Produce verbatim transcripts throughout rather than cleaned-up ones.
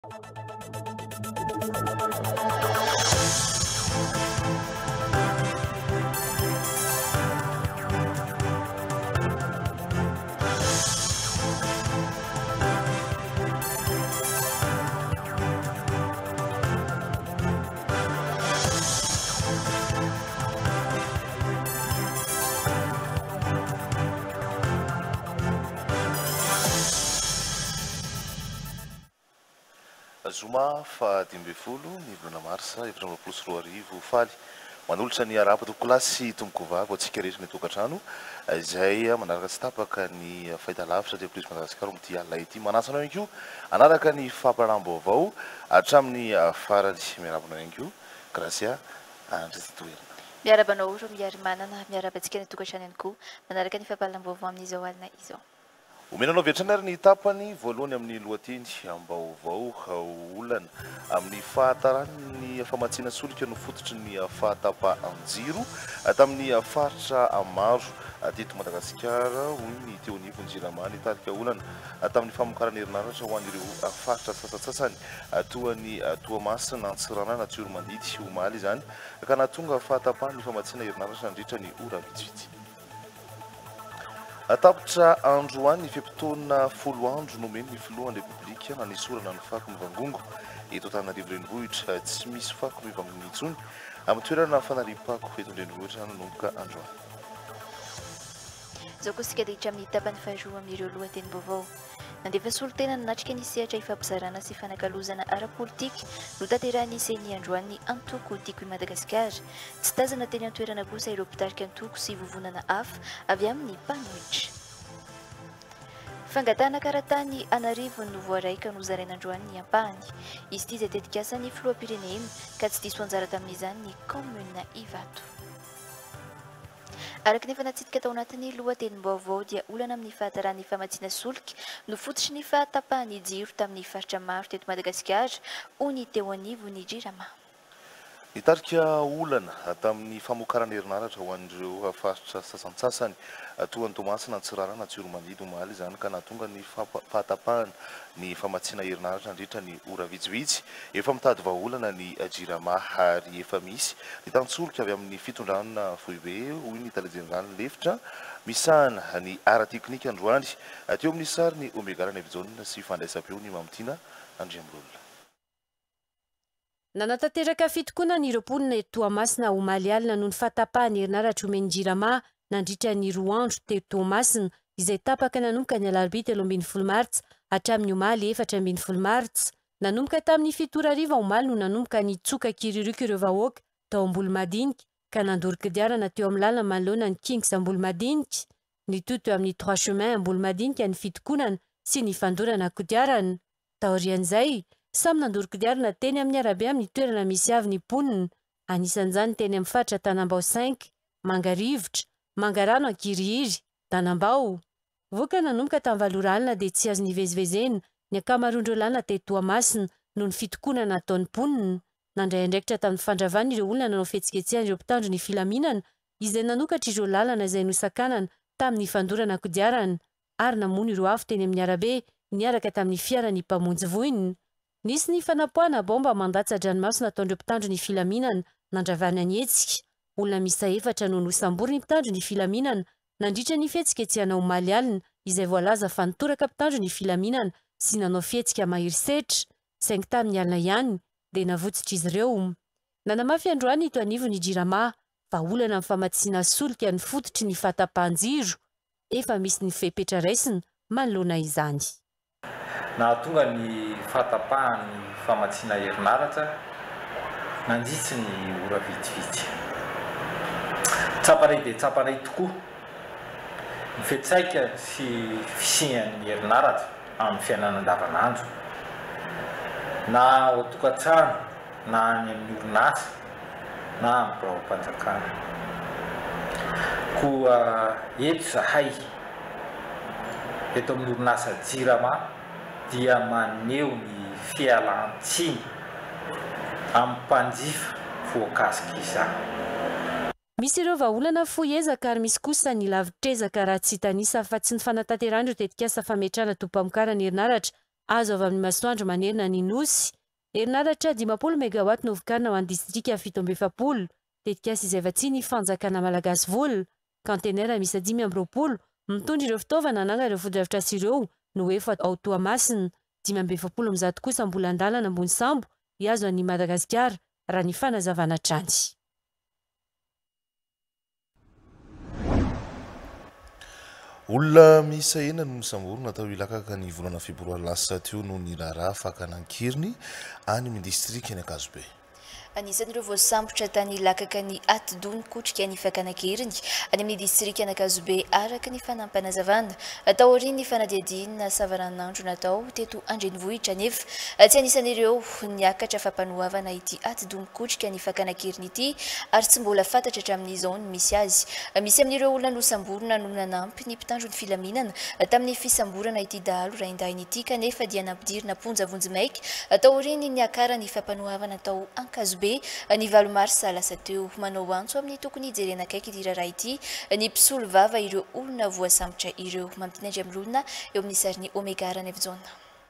Zoma fa dimy ambin'ny folo ny volana marsa efatra amby roapolo sy roa arivo faly manolotra ny arapa tokolasy tomboko vavy atsika rehetra ny tokantrano izay manaraka tsy tapaka ny fahitalavitra dia polizy Madagasikara amin'ity alina ity manasana ihany koa anaraka ny famparambo avao hatramin'ny farany miarabana ihany koa gracia andrety toerana miarabanao ro miary manana miarabantsika ny tokantrano ihany koa manaraka ny famparambo avao amin'izao alina izao. Omenanao vetrana ary ny tapany voalohany amin'ny lohateny ambaovao olana amin'ny fahatarany famatsiana solika no fototry ny fahatapahan-jiro tamin'ny faritra maro teto Madagasikara hoy ny teo anivony Jirama nitarika olana tamin'ny famokarana herinaratra ho an'ireo faritra sasatsasany toa ny Toamasina Antsirana Natsormandidy omaly izany ka nahatonga fahatapahan'ny famatsiana herinaratra nandritra ny ora vitsivitsy. Tapitra androany fiampitoana folo andro nomeny ny filohan'ny Repoblika nanisorana ny fako mivangongo eto Antananarivo renivohitra tsy misy fako mivangona intsony amin'ny toerana fanariam-pako eto an-drenivohitra nanomboka androany. Izao koa sika ditra amin'ny tapany faharoa amin'ireo lohatenim-baovao. Nandefa solon-tena nanatrika ny sehatra ifampizarana sy fanakalozana ara-politika no tanterahany iseny androany ny antoko tiako i Madagasikara. Tsy tazana teny an-toerana kosa ireo mpitarika antoko sy vovonana hafa avy amin'ny mpanohitra. Fangatana karatany anarivo no voaraika no zarain'androany ny ampahany. Izy ity izay tetikasan'ny filoham-pirenena ka tsy diso anjara tamin'izany ny commune Ivato. Araka ny efa natsitika tao anatin'ny lohatenim-baovao dia olana amin'ny fahatarany famatsiana solika no fototry ny fahatapahany jiro tamin'ny faritra maro teto Madagasikara hoy ny teo anivony Jirama. Nitarika olana tamin'ny famokarana herinaratra ho an'ireo faritra sasantsasany toa ny Toamasina Antsirana Natsormandidy omaly izany ka nahatonga ny fahatapahana ny famatsiana herinaratra nandritra ny ora vitsivitsy efa mitady vahaolana ny Jirama ary efa misy ny tantsolika avy amin'ny fitondrana foibe hoy ny talejeneraly lefitra misahana ny ara teknika androany teo amin'ny sary ny Omegara Nevijonina sy fandraisam-peo ny Mamotina Andriambolona. Nanatanteraka fitokoana ny roapolona eto Toamasina omaly alina noho ny fahatapahany herinaratra omeny Jirama nandritra ny roa andro teo Toamasina izay tapaka nanomboka ny alarobia telo ambin'ny folo martsa hatramin'ny omaly efatra ambin'ny folo martsa. Nanomboka tamin'ny fito ariva omaly no nanomboka ny tsoka kiririko ireo vahoaka tao Ambolimadinika ka nandoro kodiarana teo amin'ny lalana manoloana ny Kings Ambolimadinika. Nitoto amin'ny trois chemin Ambolimadinika ny fitokonana sy ny fandorana kodiarana. Taorian'izay samy nandoro kodiarana teny amin'ny arabe amin'ny toerana misy avy ny ponina. Anisan'izany teny amin'ny faritra Tanambao cinq, Mangarivotra, Mangarano Ankirihiri, Tanambao. Voaka nanomboka tamin'ny valora alina dia tsy azo nivezivezena ny ankamaroan'ireo lalina teto Toamasina noho ny fitokonana nataon'ny ponina. Nandray andraikitra tamin'ny fandravana ireo olona nanao fihetsiketsehana ireo mpitandro ny filaminana izay nanokatra ireo lalana izay nosakanana tamin'ny fandorana kodiarana ary namono ireo afo teny amin'ny arabe niaraka tamin'ny fiara ny mpamonjy voiny. Nisy ny fanapoana bomba mandatsa dranomasina nataon'ireo mpitandro ny filaminana nandravana ny hetsika. Olona misa efatra no nosambory ny mpitandro ny filaminana nandritra ny fihetsiketsehana omaly alina izay voalaza fa nitoraka mpitandro ny filaminana sy nanao fihetsika maherisetra saingy tamin'ny alina ihany dia navotsitra izy ireo. Nanamafy androany ito anivony Jirama fa olana amin'ny famatsiana solika ny fototry ny fahatapahan-jiro efa misy ny fepetra raisina manoloana izany. Nahatonga ny fahatapahany famatsiana herinaratra nandritsy ny ora vitsivitsy. Tsaparay dia tsaparay tokoa ny fetsaika sy fisian'ny herinaratra amin'ny fiainana andavanandro na ao an-tokantrano na any amin'ny orinasa na amin'ny biraom-panjakana. Koa eto zahay eto amin'ny orinasa Jirama dia maneho ny fialan-tsiny amin'ny mpanjifa voakasika izany. Misy ireo vahaolana fohy ezaka ary misy kosa ny lavitrezaka raha tsy tanisa fa tsy ny fanatanterahana ireo tetikasa fametrahana tompam-pamokarana herinaratra azo avy amin'ny masoandro manerina ny nosy. Herinaratra dimapolo megawatt novokarina ho an'ny distrika fito amby efapolo. Tetikasy izay vatsy ny fanjakana malagasy vola. Kantenera misy dimy amby roapolo mitondra ireo fitaovana ananga ireo fodrafitra sy ireo no efa ao Toamasina. Dimy amby efapolo amzato kosa mbola andalana ambony sambo hiazo an'i Madagasikara raha ny fanazavana trany. Olona miisa enina no nisamborona tao ilakaka ny volana febroary lasa teo no ny raharaha fakanankiriny any amin'ny distrika ny Akazobe. Anisan'ireo voasambotra tany lakaka ny atidony kotrika ny fakanakiriny any amin'ny distrika Nakazobe araka ny fanampanazavana atao ori ny fanadiadina savaranandro natao teto Andrenivohitra nefa tsy anisan'ireo niakatra fampanoavana ity atidony kotrika ny fakanakiriny ity ary tsy mbola fantatra hatramin'izao ny misy azy. Misy amin'ireo olona nosamborona no nanampy ny mpitandro ny filaminana tamin'ny fisamborana ity dahalo raindainy ity kanefa dia nampidirina ponja vonjimaika atao ori ny akara ny fampanoavana atao Ankazobe ny valo marsa lasa teo manao antso amin'ny tokony hijerena akaiky ity raharaha ity ny mpisolo vava ireo olona voasambotra ireo mampitindry amin'olona eo amin'ny sariny Omegara Nevzona.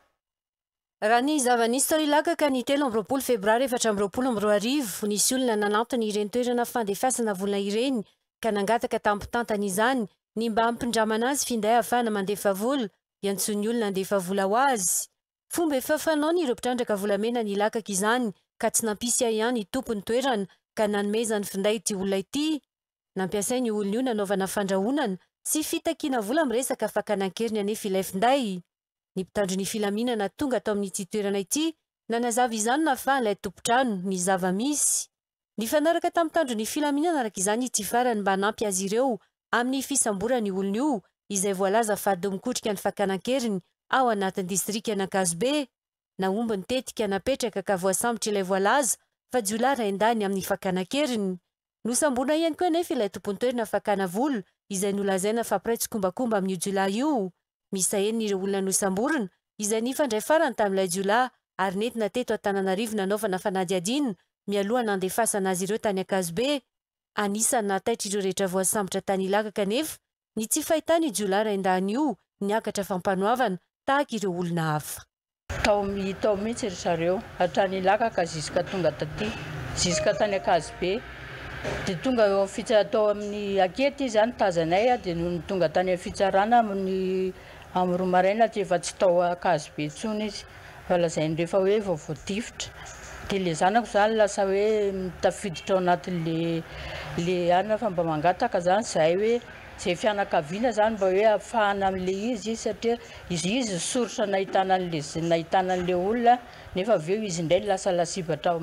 Raha ny zava-nisy tao ilakaka ny telo amby roapolo febroary efatra amby roapolo amby roa arivo nisy olona nanantony ireny toerana fandefasana volona ireny ka nangataka tampitantana izany ny mba hampindramana azy finday ahafahana mandefa vola iantsony olona andefa vola ho azy. Fomba efa fanao ny ireo mpitrandraka volamena ny ilakaka izany ka tsy nampisy ihany tompony toerana ka nanomezany finday ity olona ity. Nampiasainy olona io nanaovana fandrahonana sy fitakiana vola miresaka fakanankiriny anefa ilay finday. Ny mpitandro ny filaminana tonga atao amin'ity toerana ity nanazava izany nahafahan'ilay tompotrano ny zava-misy. Ny fanaraka tamin'ny mpitandro ny filaminana araka izany ity farany mba nampy azy ireo amin'ny fisamborany olona io izay voalaza fady mikotrika ny fakanankiriny ao anatin'ny distrika Nakazobe. Naomby ny tetika napetraka ka voasambotra ilay voalaza fa jiolahy raindany amin'ny fakanankiriny. Nosamborina ihany koa anefa ilay tompony toerana fakana vola izay nolazaina fa praitsy kombakomba amin'ny jiolahy io. Misa enina ireo olona nosamborina izay nifandray farany tamin'ilay jiolahy ary nentina teto Antananarivo nanaovana fanadiadina mialoha nandefasana azy ireo tany Akazobe. Anisany nataitra ireo rehetra voasambotra tany ilakaka nefa ny tsy fahitany jiolahy raindany io niakatra fampanoavana tahaka ireo olona hafa. Tao tao mihitsy ry zareo hatrany ilakaka ziska tonga taty ziska tany Akazobe dia tonga eo fitsara tao amin'ny akety izany tazanay dia no tonga tany fitsarana amin'ny amin'ny roa maraina dia efa tsy tao Akazobe intsony izy fa lazainy rehefa hoe vao voadifitra dia ilay zanako izany lasa hoe mitafiditra ao anatin'le le anona fa mba mangataka izany izay hoe zay fianakaviana zany mba hoe ahafahana amin'le izy satria izy izy soritra nahitana an'le nahitana an'le olona nefa avy eo izy indray lasa lasibatra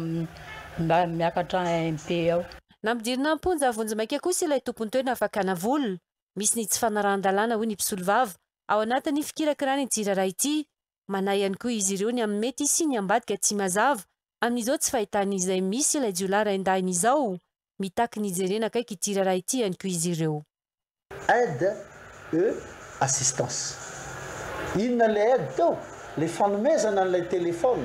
miakatra M P ao. Nampidirina amponja vonjimaika kosa ilay tompony toerana fakana vola. Misy ny tsy fanarahan-dalàna hoy ny mpisolo vava ao anatin'ny fikirakirana ity raharaha ity. Manahy ihany koa izy ireo ny amin'ny mety sy ny ambadika tsy mazava amin'izao tsy fahitany izay misy ilay jiolahy raindahiny izao. Mitaky ny jerena akaiky ity raharaha ity ihany koa izy ireo. Aide e assistance. Inona le aide teo? Le fanomezana an'ilay telefona.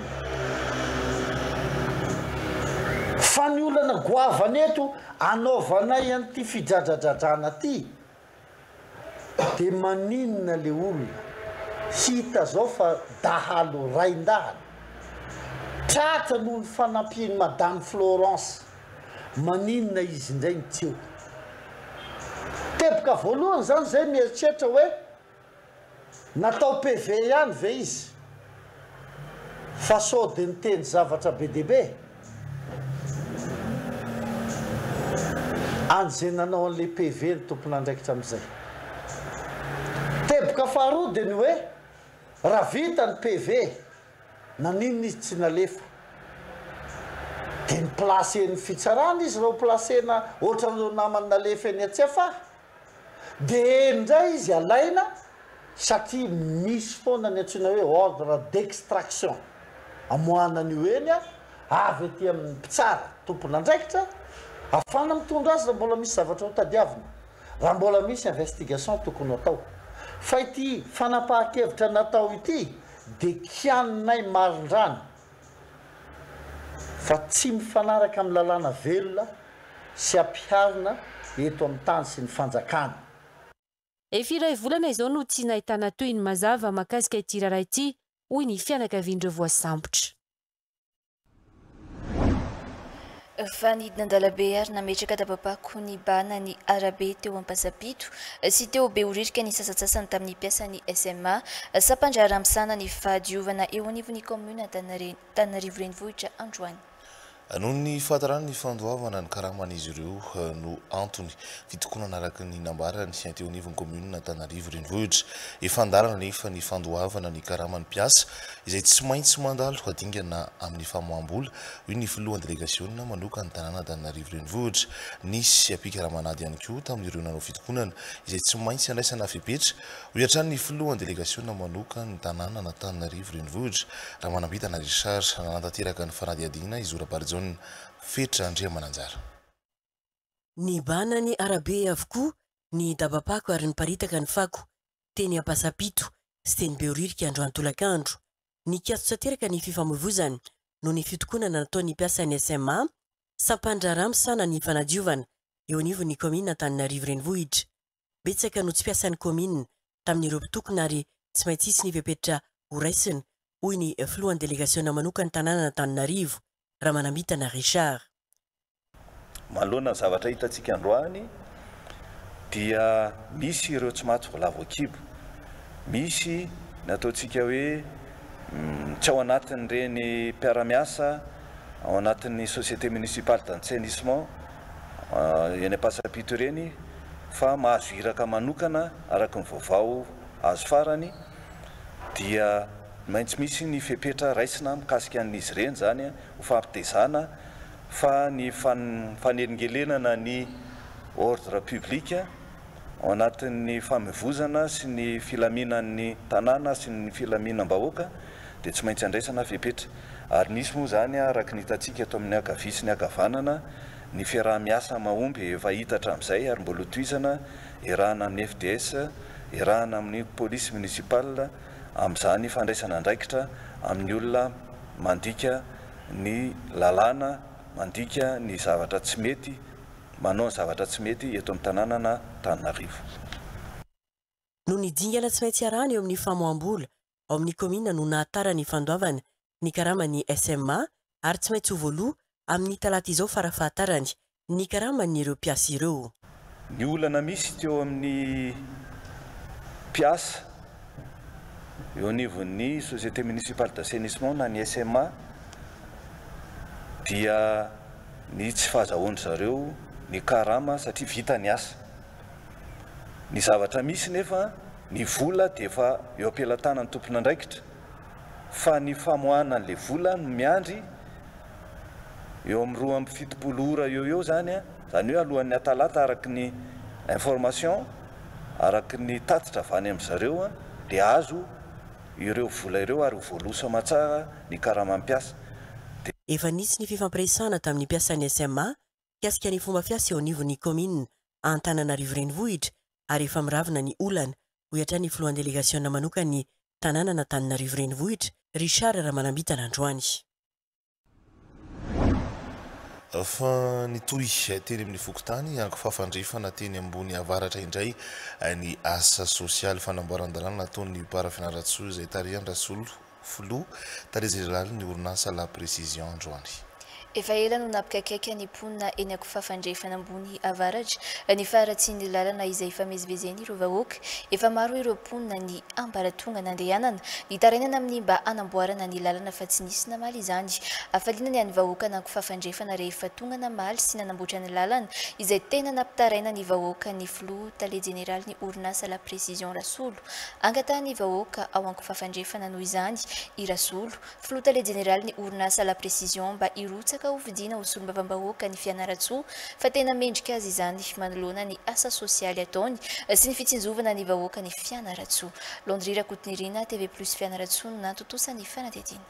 Fa ny olana goavana eto anaovana an'ity fidradradradrana ty. Dia maninona le olona hita zao fa dahalo raindahana. Tratra noho ny fanampiany Madame Florence. Maninona izy indray ny teo. Teboka voalohany zany zay mieritreritra hoe natao P V ihany ve izy fa sao dia niteny zavatra be dia be an'izay nanao an'le P V ny tompon'andraikitra amin'izay. Teboka faharoa dia ny hoe raha vita ny P V naninona izy tsy nalefa dia ny placeny fitsarana izy raha placena ohatran'ireo namany nalefa eny Antsefa. Dia endray izy alaina satria misy foana ny antsoina hoe ordre d'extraction amohanan'io eny avy aty amin'ny mpitsara tompon'andraikitra ahafahana mitondra azy raha mbola misy zavatra ho tadiavina, raha mbola misy investigation tokony atao. Fa ity fanapahan-kevitra natao ity dia kianinay marindrany fa tsy mifanaraka amin'ny lalàna velona sy ampiharina eto amin'ny tany sy ny fanjakana. Efa iray volana izao no tsy nahitana toy ny mazava mahakasika ity raharaha ity hoy ny fianakavian'ireo voasambotra. Fa nidina an-dalabe ary nametraka tabapako ny bana ny arabe teo am-pasapito sy teo beoririka ny sasatsasany tamin'ny mpiasan'ny S M A sapandrara misana ny fahadiovana eo anivon'ny commune Tananarivo renivohitra androany. Noho ny fahatarana ny fandoavana ny karaman'izy ireo no antony fitokonana araka ny nambarany teo anivon'ny commune Tananarivo renivohitra efa andarana nefa ny fandoavana ny karaman'ny mpiasa izay tsy maintsy mandalo adingana amin'ny famoaham-bola hoy ny filohan'ny délégation manoka ny tanàna Antananarivo renivohitra nisy apikaramanady ihany koa tamin'ireo nanao fitokonana izay tsy maintsy andraisana fepetra ho hatrany ny filohan'ny délégation manoka ny tanàna Antananarivo renivohitra raha manambitana Richard nanantanteraka ny fanadihadihana izy ora-Barzone fetra andrea mananjara. Ny bana ny arabe avokoa ny dabapako ary ny paritaka ny fako teny ampasapito sy teny beoririka andro antolakandro ny kiaso tsateraka ny fifamoivoizany no ny fitokonana nataon'ny mpiasan'ny S M A sampandrara misana ny fanadiovana eo anivon'ny commune Antananarivo renivohitra betsaka no tsy mpiasan'ny commune tamin'ireo mpitokona ary tsy maintsy isy ny fepetra horaisiny hoy ny filohan'ny délégation manoka ny tanàna Antananarivo raha manambitana Richard. Malohana zavatra hitantsika androany dia misy ireo tsy maty volavo akibo, misy nataontsika hoe tsy ao anatin' reny mpiara-miasa ao anatin'ny société municipale d'assainissement eny Ampasapito reny fa mahazo iraka manokana araka ny vaovao azo farany dia maintsy misy ny fepetra raisina mikasika an'izy ireny zany ho fampitezana fa ny fanelingelenana ny ordre public ao anatin'ny famoivozana sy ny filaminan'ny tanàna sy ny filaminam-bahoaka dia tsy maintsy andraisana fepetra ary nisy moa zany araka ny hitantsika ato amin'ny akavia sy ny akavanana ny fiaraha-miasa mahomby efa hita hatramin'izay ary mbola toizana iarahana amin'ny F D S iarahana amin'ny police municipale amin'izany fandraisana andraikitra amin'ny olona mandika ny lalàna mandika ny zavatra tsy mety manao ny zavatra tsy mety eto amin'ny tanànana Antananarivo. No ny dingana tsy maintsy arahana eo amin'ny famoaham-bola ao amin'ny commune no nahatara ny fandoavana ny karaman'ny S M A ary tsy maintsy ho voaloha amin'ny talata izao farafahatarany ny karaman'ny ireo mpiasa ireo. Ny olana misy teo amin'ny mpiasa eo anivon'ny société municipale d'assainissement na ny S M A dia ny tsy fahazahoany zareo ny karama satria vita ny asa. Ny zavatra misy nefa ny vola dia efa eo am-pelantanan'ny tompon'andraikitra fa ny famoahana an'ilay vola no miandry eo amin'ny roa amby fitopolo ora eo eo zany zany hoe alohan'ny atalata araky ny information araky ny tatitra avany amin'ny zareo dia azo ireo vola ireo ary voalosa matsara ny karamam-piasa. Efa nisy ny fifampiresahana tamin'ny mpiasan'ny S M A kasika ny fomba fiasa eo anivon'ny commune Antananarivo renivohitra ary efa miravina ny olana ho hatrany filohan'ny délégation manoka ny tanàna Antananarivo renivohitra Richard raha manambitana androany. Fa nitoy teny amin'ny fokotany anko fafandrefana teny ambony avaratra indray ny asa sosialy fanamboaran-dalàna nataon'ny parafinaratsy izay tarihan'ny rasolo filoha tarezy ny orinasa la précision androany. Efa ela no napikakaiky ny mponina eny ako fafandrefana ambony avaratra ny faratsian'ny lalana izay famezivezeny ireo vahoaka efa maro ireo mponina ny ambaratonga nandehanana ny tarainana amin'ny mba anamboarana ny lalana fa tsy nisy namaly izany afaliana ny any vahoaka na ako fafandrefana rehefa tonga namaly sy nanamboatra ny lalana izay tena nampitaraina ny vahoaka ny filoha tale général ny orinasa la précision rasolo angatahany vahoaka ao anko fafandrefana noho izany i rasolo filoha tale général ny orinasa la précision mba irotsaka uvidina usumbavambahoaka ny fianaratsoa fa tena mendrika azy izany manoloana ny asa sosialy ataony sy ny fitsinjovana ny vahoaka ny fianaratsoa. Londry Rakotonirina T V plus fianaratsoa no nantotosany fanadihadiana.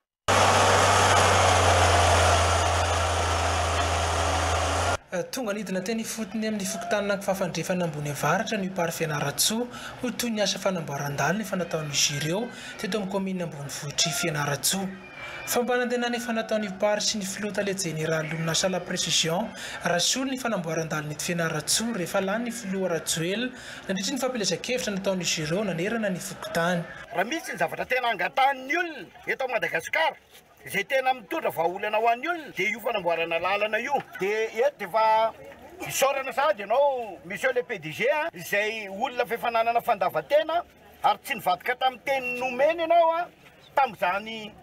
Tonga nidina teny fotony amin'ny fokotanana fafandrefana ambony avaratra ny pary fianaratsoa ho toy ny asa fanamboaran-dalana efa nataon'izy ireo teto amin'ny commune ambony vohitry fianaratsoa. fampanantenana efa nataony paritsy ny filota le général nasa la précision rasolo ny fanamboaran-daliny ty fianaratsoa rehefa lany ny filoha rajoel nandritry ny fampielezan-kevitra nataony giro nanerana ny fokotany raha misy ny zavatra tena angatan'ny olona eto Madagasikara izay tena mitondra vahaolana ho an'ny olona dia io fanamboarana lalana io dia eto efa isaorana sady ianao monsieur le P D G izay olona fifananana fandavatena ary tsy nivadika tamin'ny teny nomeny ianao a tamin'izany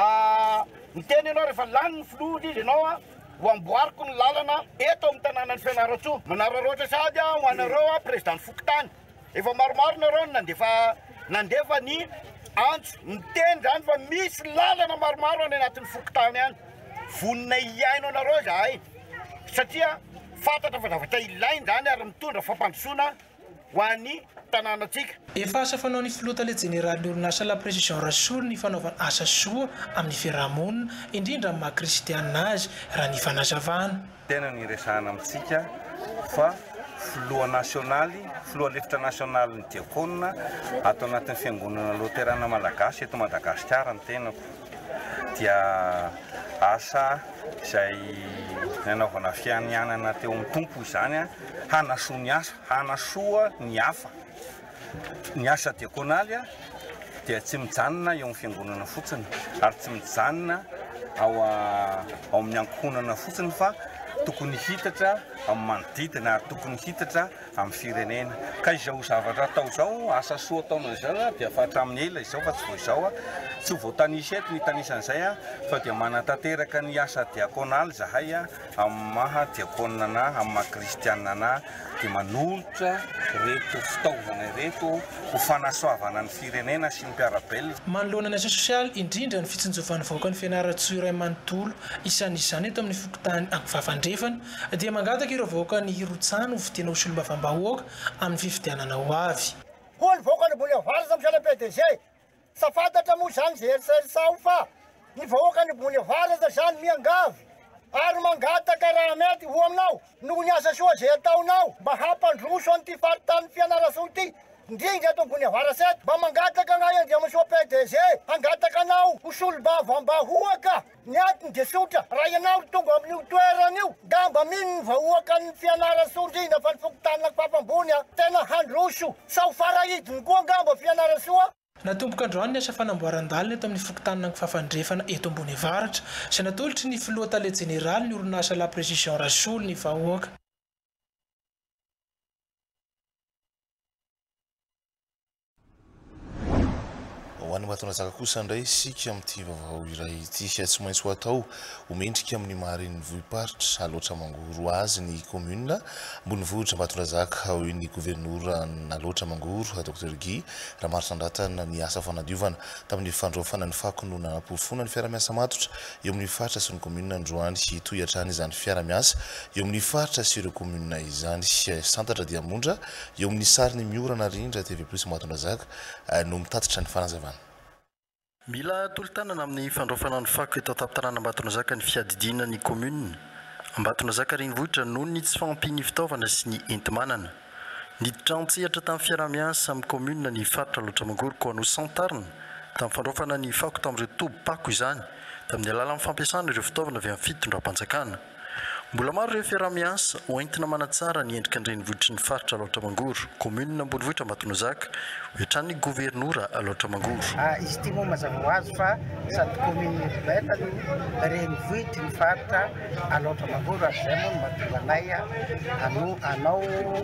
miteny ianao rehefa lany ny filoha izy ianao a ho amboariko ny lalana eto amin'ny tanànany Fianaratsoa manararoatra sady a ho anareo a président Fokotany efa maromaro nareo nandefa nandefa ny antso miteny zany fa misy lalana maromaro any anatin'ny Fokotany any vonina iaino anareo zahay satria fatatra fa zavatra ilainy zany ary mitondra fampandrosoana ho an'ny tanànatsika efa asa fanao ny filota le général ny orinasa la précision rasolo ny fanaovana asa soa amin'ny fiarahamonina indrindra amin'ny maha-kristiana azy raha ny fanazavana tena ny resahana amintsika fa filoha nasionaly filoha lefitra nasionaly ny diakonina atao anatin'ny fiangonana loterana malagasy eto Madagasikara ny tenako dia asa izay nanaovana fianianana teo amin'ny tompo izany a hanasoa ny asa hanasoa ny hafa ny asa diakonaly a dia tsy mijanona eo amin'ny fiangonana fotsiny ary tsy mijanona ao ao amin'ny ankohonana fotsiny fa tokony hitatra amin'ny manodidina ary tokony hitatra amin'ny firenena ka izao zavatra atao zao asa soa ataona izao dia fatra amin'ny ela izao fa tsy vo izao a tsy ho voatanisy eto ny tanisan'izay a fa dia manatanteraka ny asa diakonaly zahay a amin'ny maha diakonina amin'ny maha kristianina dia manolotra reto fitaovana reto ho fanasoavana ny firenena sy ny mpiarabelona manoloana ny asa sosialy indrindra ny fitsinjovan'ny vahoaka ny Fianaratsoa iray manontolo isan'izany eto amin'ny Fokotany amin'ny fafandrefana dia mangataka ireo vahoaka ny Hirotsano ho vidiana ho solombavam-bahoaka amin'ny fifidianana ho avy ho ny vahoaka ny Boulevard monsieur le P D G sa fantatra moa zany zay erisao fa ny vahoaka ny Boulevard zany miangavy ary mangataka raha mety ho aminao noho ny asa soa zay ataonao mba hampandroso an'ity faritany Fianarasoa ity indrindra eto Boulevard sept mba mangataka anao andria monsieur P D G hangataka anao ho solombavam-bahoaka ny atiny dia sotra raha ianao tonga amin'io toerana io damba mino ny vahoaka ny Fianarasoa indrindra fa ny Fokotany fafambony tena handroso sa ho farahidiny koa ngamba Fianarasoa natomboka androany ny asa fanamboaran-dalina eto amin'ny Fokotany fafandrefana eto ambony varatra sy natolotry ny filoha le général ny orinasa la précision rasolo ny vahoaka ho an'ny matona zaka kosa indray sika amin'ity vaovao iray ity tsy maintsy ho atao homendrika amin'ny maharen'ny vohiparitra aloatra mangoro azy ny commune ambony vohitra matona zaka hoy ny gouvernora naloatra mangoro docteur Guy raha maro sandratana ny asa fanadiovana tamin'ny fandroafana ny fako no nanapofona ny fiara-miasa matotra eo amin'ny faritra sy ny commune androany toy-hatrany izany fiara-miasa eo amin'ny faritra sy ireo commune izany santatra dia mondra eo amin'ny sary ny miorana rindra T V plus matona zaka no mitatitra ny fanazavana mila tolo-tanana amin'ny fandroafana ny fako eto an-tampon-tanàna Ambatona Zaka ny fiadidina ny commune Ambatona Zaka renivohitra noho ny tsy fampiny fitaovana sy ny enti-manana niditra antsehatra tamin'ny fiara-miasa amin'ny commune ny faritra loatra mangoro ko ano santarina tamin'ny fandroafana ny fako tamin'ireo tobo-pako izany tamin'ny alalan'ny fampiasana ireo fitaovana avy amin'ny fitondram-panjakana mbola maro ireo fiara-miasa hoentina manatsara ny endrika ny renivohitry ny faritra loatra mangoro commune ambonivohitra Ambatona Zaka hoetran'ny gouvernora loatra mangoro izy ity moa mazava ho azy fa sady commune urbaine no renivohitry ny faritra loatra mangoro ary zay moa no mahatonga anay ano anao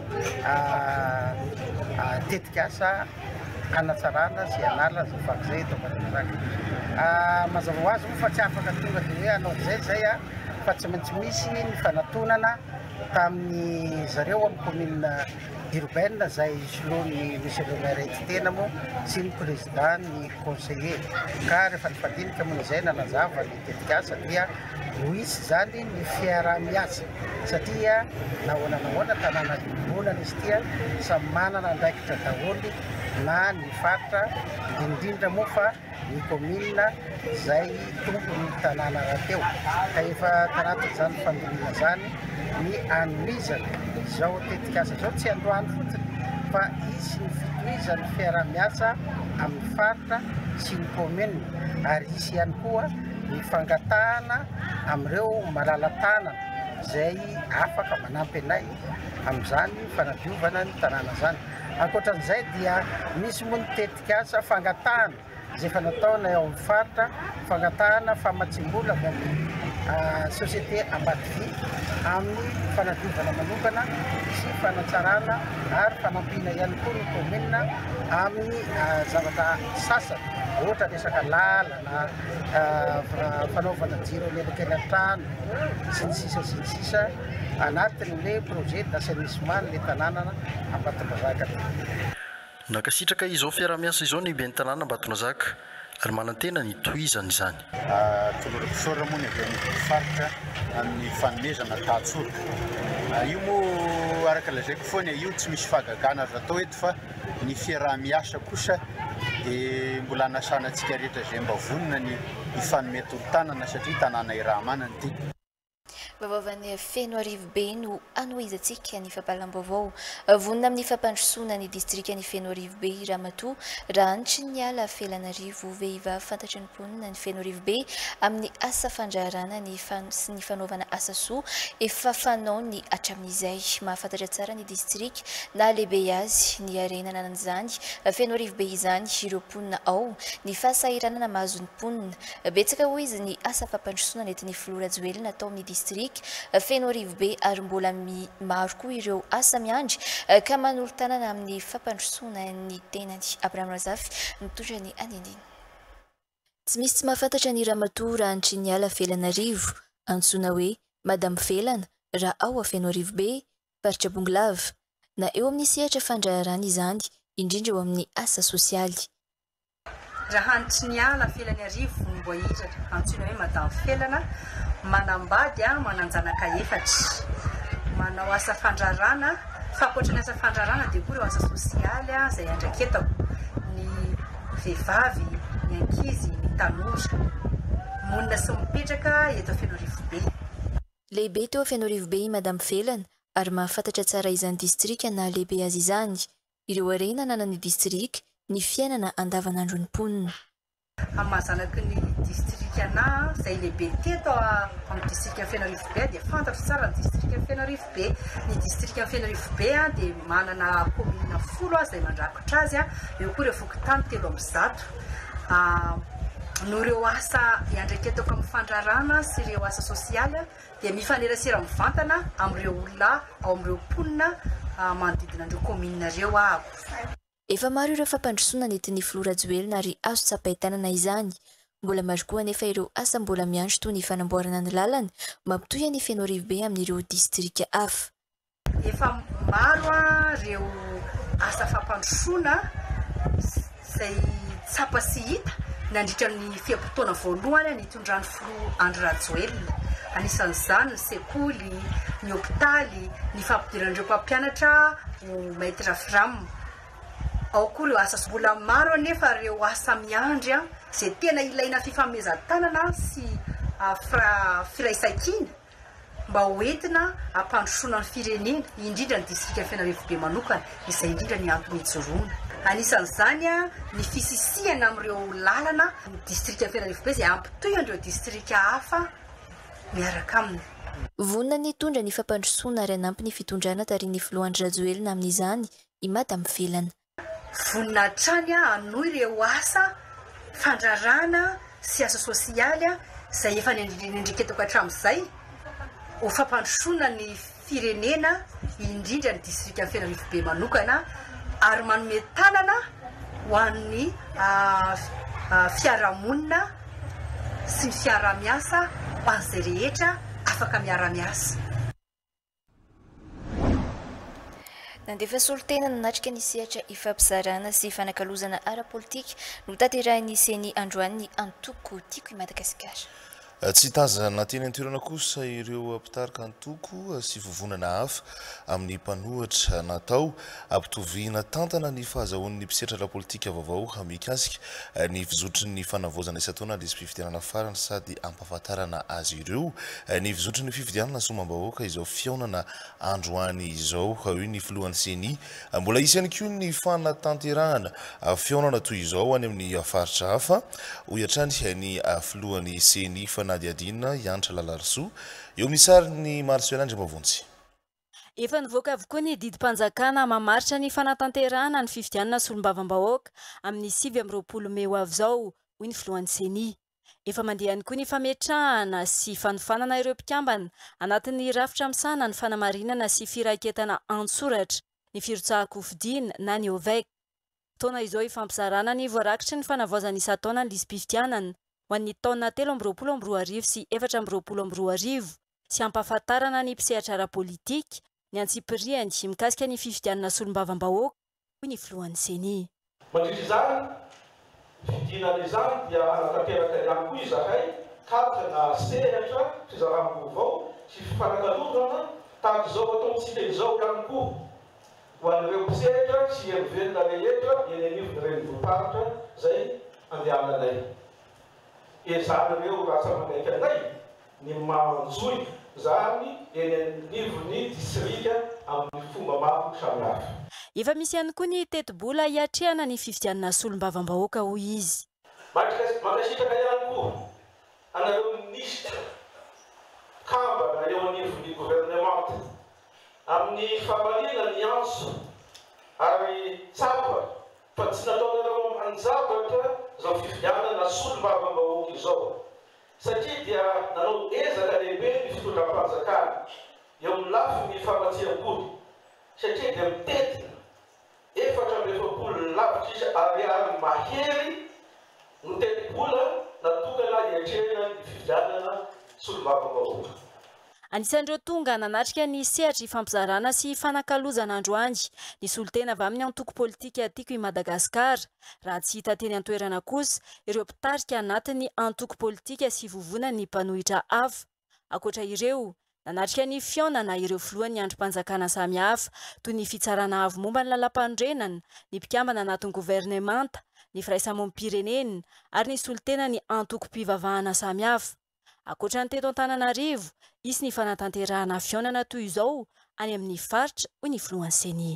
tetika asa anatsarana sy anala zay fako zay eto Ambatona Zaka mazava ho azy moa fa tsy afaka tonga dia hoe anao zay zay a fa tsy maintsy misy ny fanatonana tamin'ny zareo amin'ny commune urbaine zay soloany monsieur le maire eto tena moa sy ny président ny conseiller ka rehefa nifandinika moa izay nanazava ny tetika asa dia ho isy zany ny fiara-miasa satria nahoana nahoana tanàna ionana izy tia samy manana andraikitra daholo na ny faritra indrindra moa fa ny commune zay tompony tanàna rahateo ka efa tanaty zany fandiniana zany ny anomizana izao tetika asa zao tsy androany fotsiny fa izy ny fitohizan'ny fiara-miasa amin'ny faritra sy ny commune ary isy ihany koa ny fangatahana amin'ireo malala-tanana zay afaka manampy anay amin'izany fanadiovana ny tanàna zany. Ankoatran'izay dia misy moa nitetika asa fangatahana zay efa nataona eo amin'ny faritra, fangatahana famatsim-bola avy amin'ny société Ambatovy amin'ny fanadiovana manokana sy fanatsarana ary fanampiana ihany koa ny commune amin'ny zavatra sasany ohatra resaka lalana, fanaovana jiro menakely an-trano sy ny sisa sy ny sisa anatin'le projet d'assainissement le tanàna Ambatondrazaka. Nakasitraka izao fiaramiasa izao ny ben'ny tanàna Ambatondrazaka ary manantena ny tohizany izany. Tolorokosora moa ny avy amin'ny faritra amin'ny fanomezana tahatsoroka. Io moa araka lazaiko foana io tsy misy fahagagana azo atao eto fa ny fiaramiasa kosa dia mbola anasana antsika rehetra izay mba vonona ny ifanome toro-tanana satria tanàna irahamanana ity. Vaovany feno arivo be no anohizantsika ny fampalam-baovao. Vonona amin'ny fampandrosoana ny distrika ny feno arivo be Ramatoa raha antry ny ala felanarivo vehivavy fantatry ny mponina ny feno arivo be amin'ny asa fandraharana ny sy ny fanaovana asa soa efa fanao ny hatramin'izay. Mahafantatra tsara ny distrika na lehibe azy ny arenana an'izany feno arivo be izany ireo mponina ao ny fahasahiranana mahazo ny mponina. Betsaka hoy izy ny asa fampandrosoana nentin'ny Flora Joely natao amin'ny distrika feno arivo be ary mbola maro koa ireo asa miandry ka manolo tanana amin'ny fampandrosoana ny tenany. Abraham Razafy mitondra ny anindiny. Tsy misy tsy mahafantatra ny Ramatoa raha antry ny ala felanarivo antsoina hoe Madame Felana raha ao a feno arivo be faritra Bongolava na eo amin'ny sehatra fandraharana izany indrindra eo amin'ny asa sosialy. Raha antry ny ala felanarivo Mboahitra antsoina hoe Madame Felana manambady a mananjanaka efatra manao asa fandrarana fa ankoatra ny asa fandrarana dia koa ireo asa sosialy izay andraketako ny vehivavy, ny ankizy, ny tanora monina sy mipetraka eto feno arivo be. Lehibe teo feno arivo be Madame Felana ary mahafantatra tsara izany distrika na lehibe azy izany ireo arena nanany distrika ny fiainana andavanandro ny mponina. Amazanaky ny distrika na izay lehibe teto amin'ny distrika feno arivo be dia fantatro tsara ny distrika feno arivo be. Ny distrika feno arivo be dia manana commune folo izay mandrakotra azy eo koa ireo fokontany telo amby zato. No ireo asa iandraketako amin'ny fandrarana sy ireo asa sosialy dia mifanerasera mivantana amin'ireo olona ao amin'ireo mponina manodidina an'ireo commune ireo avy. Efa maro ireo fampandrosoana nentin'ny Flora Joely ary azo tsapahitanana izany. Mbola maro koa anefa ireo asa mbola miandry toy ny fanamboarana ny lalana mampitohy ny feno arivo be amin'ireo distrika hafa. Efa maro ireo asa fampandrosoana izay tsapa sy hita nandritra ny fiam-potoana voalohany nitondran'ny Flo Andry Rajoely. Anisan'izany ny sekoly, ny hopitaly, ny fampidiran'ireo mpampianatra ho maître Fram. Ao koa ireo asa mbola maro anefa ireo asa miandry izay tena ilaina fifanomezan-tanana sy firaisan-kina mba hoentina hampandrosoana ny firenena indrindra ny distrika feno arivo be manokana izay indrindra ny antony hijoroana. Anisan'izany ny fisisihana amin'ireo lalana ny distrika feno arivo be izay ampitohy an'ireo distrika hafa miaraka aminy. Vonona nitondra ny fampandrosoana ary hanampy ny fitondrana tarihin'ny Flo Andry Rajoely amin'izany i Madame Felana. Vonina hatrany hanohy ireo asa fandrarana sy asa sosialy izay efa nendriketako hatramin'izay ho fampandrosoana ny firenena indrindra ny distrika feno arivo be manokana ary manome tanana ho an'ny fiarahamonina sy ny fiaramiasa ho an'izay rehetra afaka miara-miasa. Nandefa solotena nanatrika ny sehatra ifampizarana sy fanakalozana ara-politika no tanterahiny seny androany ny antoko tiako i Madagasikara. Tsy tazana teny an-toerana kosa ireo mpitarika antoko sy vovonana hafa amin'ny mpanohitra natao ampitoviana tantana ny fahazahoan'ny mpisetratra politika vaovao mikasika ny fizotry ny fanavozana isan-taona lisy mpifidianana farany sady ampahafantarana azy ireo ny fizotry ny fifidianana somam-bahoaka izao fiaonana androany izao io ny filohan'ny seni mbola isy ihany koa ny fanatanterahana fiaonana toy izao any amin'ny faritra hafa ho iatrany ny filohan'ny seni fanadiadina Yantra Lalarso eo misary ny Marcel Andrimavontsy. Efa nivoaka avokoa ny didim-panjakana mamaritra ny fanatanterahana ny fifidianana solombavam-bahoaka amin'ny sivy amby roapolo Mey ho avy izao hoy ny filohan'ny seni. Efa mandeha ihany koa ny fametrahana sy fanofanana ireo mpikambana anatin'ny rafitra misana ny fanamarinana sy firaketana an-tsoratra ny firotsahako fidiana na ny ovek. Taona izao ifampizarana ny voarakitry ny fanavaozana isan-taona ny lisy mpifidianana ho an'ny taona telo amby roapolo amby roa arivo sy efatra amby roapolo amby roa arivo sy ampahafantarana ny mpisehatra ara-politika ny antsipiriany mikasika ny fifidianana solombavam-bahoaka hoy ny filohan'ny seni. Mandritra izany fidianana izany dia anatanteraka ihany koa izahay kadrina sehatra fizarana-baovao sy fifanakalovana tahaka izao ataontsika izao ihany koa ho an'ireo mpisehatra sy hery-velona rehetra eny anivony renivohimparitra zay andehananay. Ezany ireo rasa manaiky anay ny manjoy zany eny anivony distrika amin'ny fomba maro samihafa. Efa misy ihany koa ny teti-bola hiatrehana ny fifidianana solombavam-bahoaka hoy izy. Mankasitraka ihany koa anareo ministra kambana eo anivony gouvernemanta amin'ny famarina ny anso ary tsapa fa tsy nataonareo anjavatra zao fifidianana solombavam-bahoaka izao satria dia nanao ezaka lehibe ny fitondram-panjakana eo amin'ny lafiny famatsiam-bolo satria dia mitetina efatra amby efapolo lavitra ariary mahery ny teti-bola natokana hiatrehana ny fifidianana solombavam-bahoaka. Anisan'ireo tonga nanatrika ny sehatra ifampizarana sy fanakalozana androany ny solotena avy amin'ny antoko politika tiako i Madagasikara raha tsy hita teny an-toerana kosa ireo mpitarika anatin'ny antoko politika sy vovona ny mpanohitra hafa. Akoatra ireo nanatrika ny fiaonana ireo filohan'ny androm-panjakana samihafa toy ny fitsarana avy momba ny lalam-panorenana ny mpikambana anatin'ny gouvernemanta ny firaisamonim-pirenena ary ny solotena ny antoko-pivavahana samihafa. Akoatra ny teto Antananarivo isy ny fanatanterahana fiaonana toy izao any amin'ny faritra hoy ny filohan'ny seni.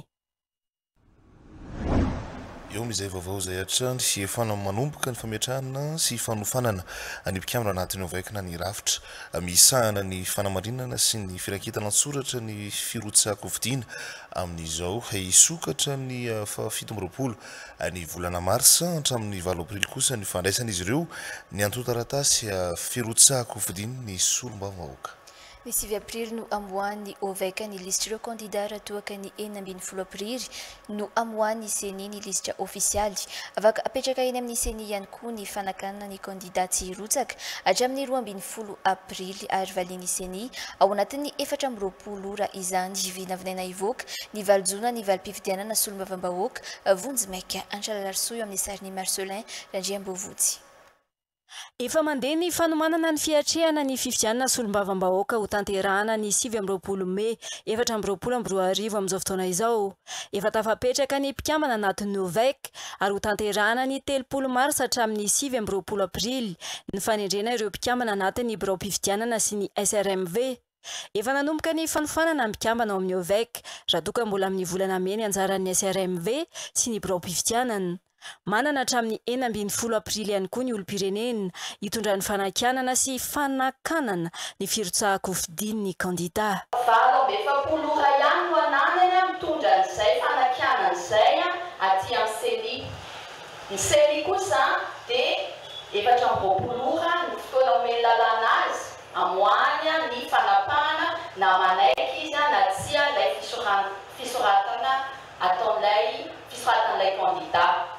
Eo mizay vaovao zay hatrany sy efa manomboka ny fametrahana sy fanofanana ny mpikambana anatin'ny ovaikina ny rafitra misahana ny fanamarinana sy ny firaketana an-tsoratra ny firotsahako fidiana amin'izao hisokatra ny fafito amby roapolo ny volana marsa hatramin'ny valo aprily kosa ny fandraisan'izy ireo ny antotan-taratasy firotsahako fidiana ny solombavam-bahoaka. Ny sivy aprily no amoahany oveka ny lisitra ireo kandidara toaka ny enina ambin'ny folo aprily no amoahany seni ny lisitra ofisialy afaka apetraka eny amin'ny seni ihany koa ny fanakanana ny kandidaty rotsaka hatramin'ny roa ambin'ny folo aprily ary valiany seni ao anatin'ny efatra amby roapolo ora izany vinavinaina ivoaka ny valojona ny valim-pifidianana solombavam-bahoaka Vonjimaika Antralalarso eo amin'ny sariny Marcelin Randriambovotsy. Efa mandeha ny fanomanana ny fiatrehana ny fifidianana solombavam-bahoaka ho tanterahana ny sivy amby roapolo Mey efatra amby roapolo amby roa arivo amin'izao fotoana izao. Efa tafapetraka ny mpikambana anatin'ny ovek ary ho tanterahana ny telopolo Marsa hatramin'ny sivy amby roapolo Aprily ny fanendrena ireo mpikambana anatin'ny birao mpifidianana sy ny S R M V. Efa nanomboka ny fanofanana mpikambana ao amin'ny ovek raha toka mbola amin'ny volana Mey ny anjaran'ny S R M V sy ny birao mpifidianana. Manana hatramin'ny enina ambin'ny folo Aprily ihany koa ny olom-pirenena hitondrany fanakanana sy fanakanana ny firotsahako fidian'ny kandida. Valo amby efapolo ora ihany no ananana mitondra an'izay fanakanana izay aty amin'ny seni. Ny seni kosa dia efatra amby roapolo ora ny fotoana omeny lalàna azy amoahany ny fanapahana na manaiky izy na tsia ilay fisoratana ataon'ilay fisoratan'ilay kandida.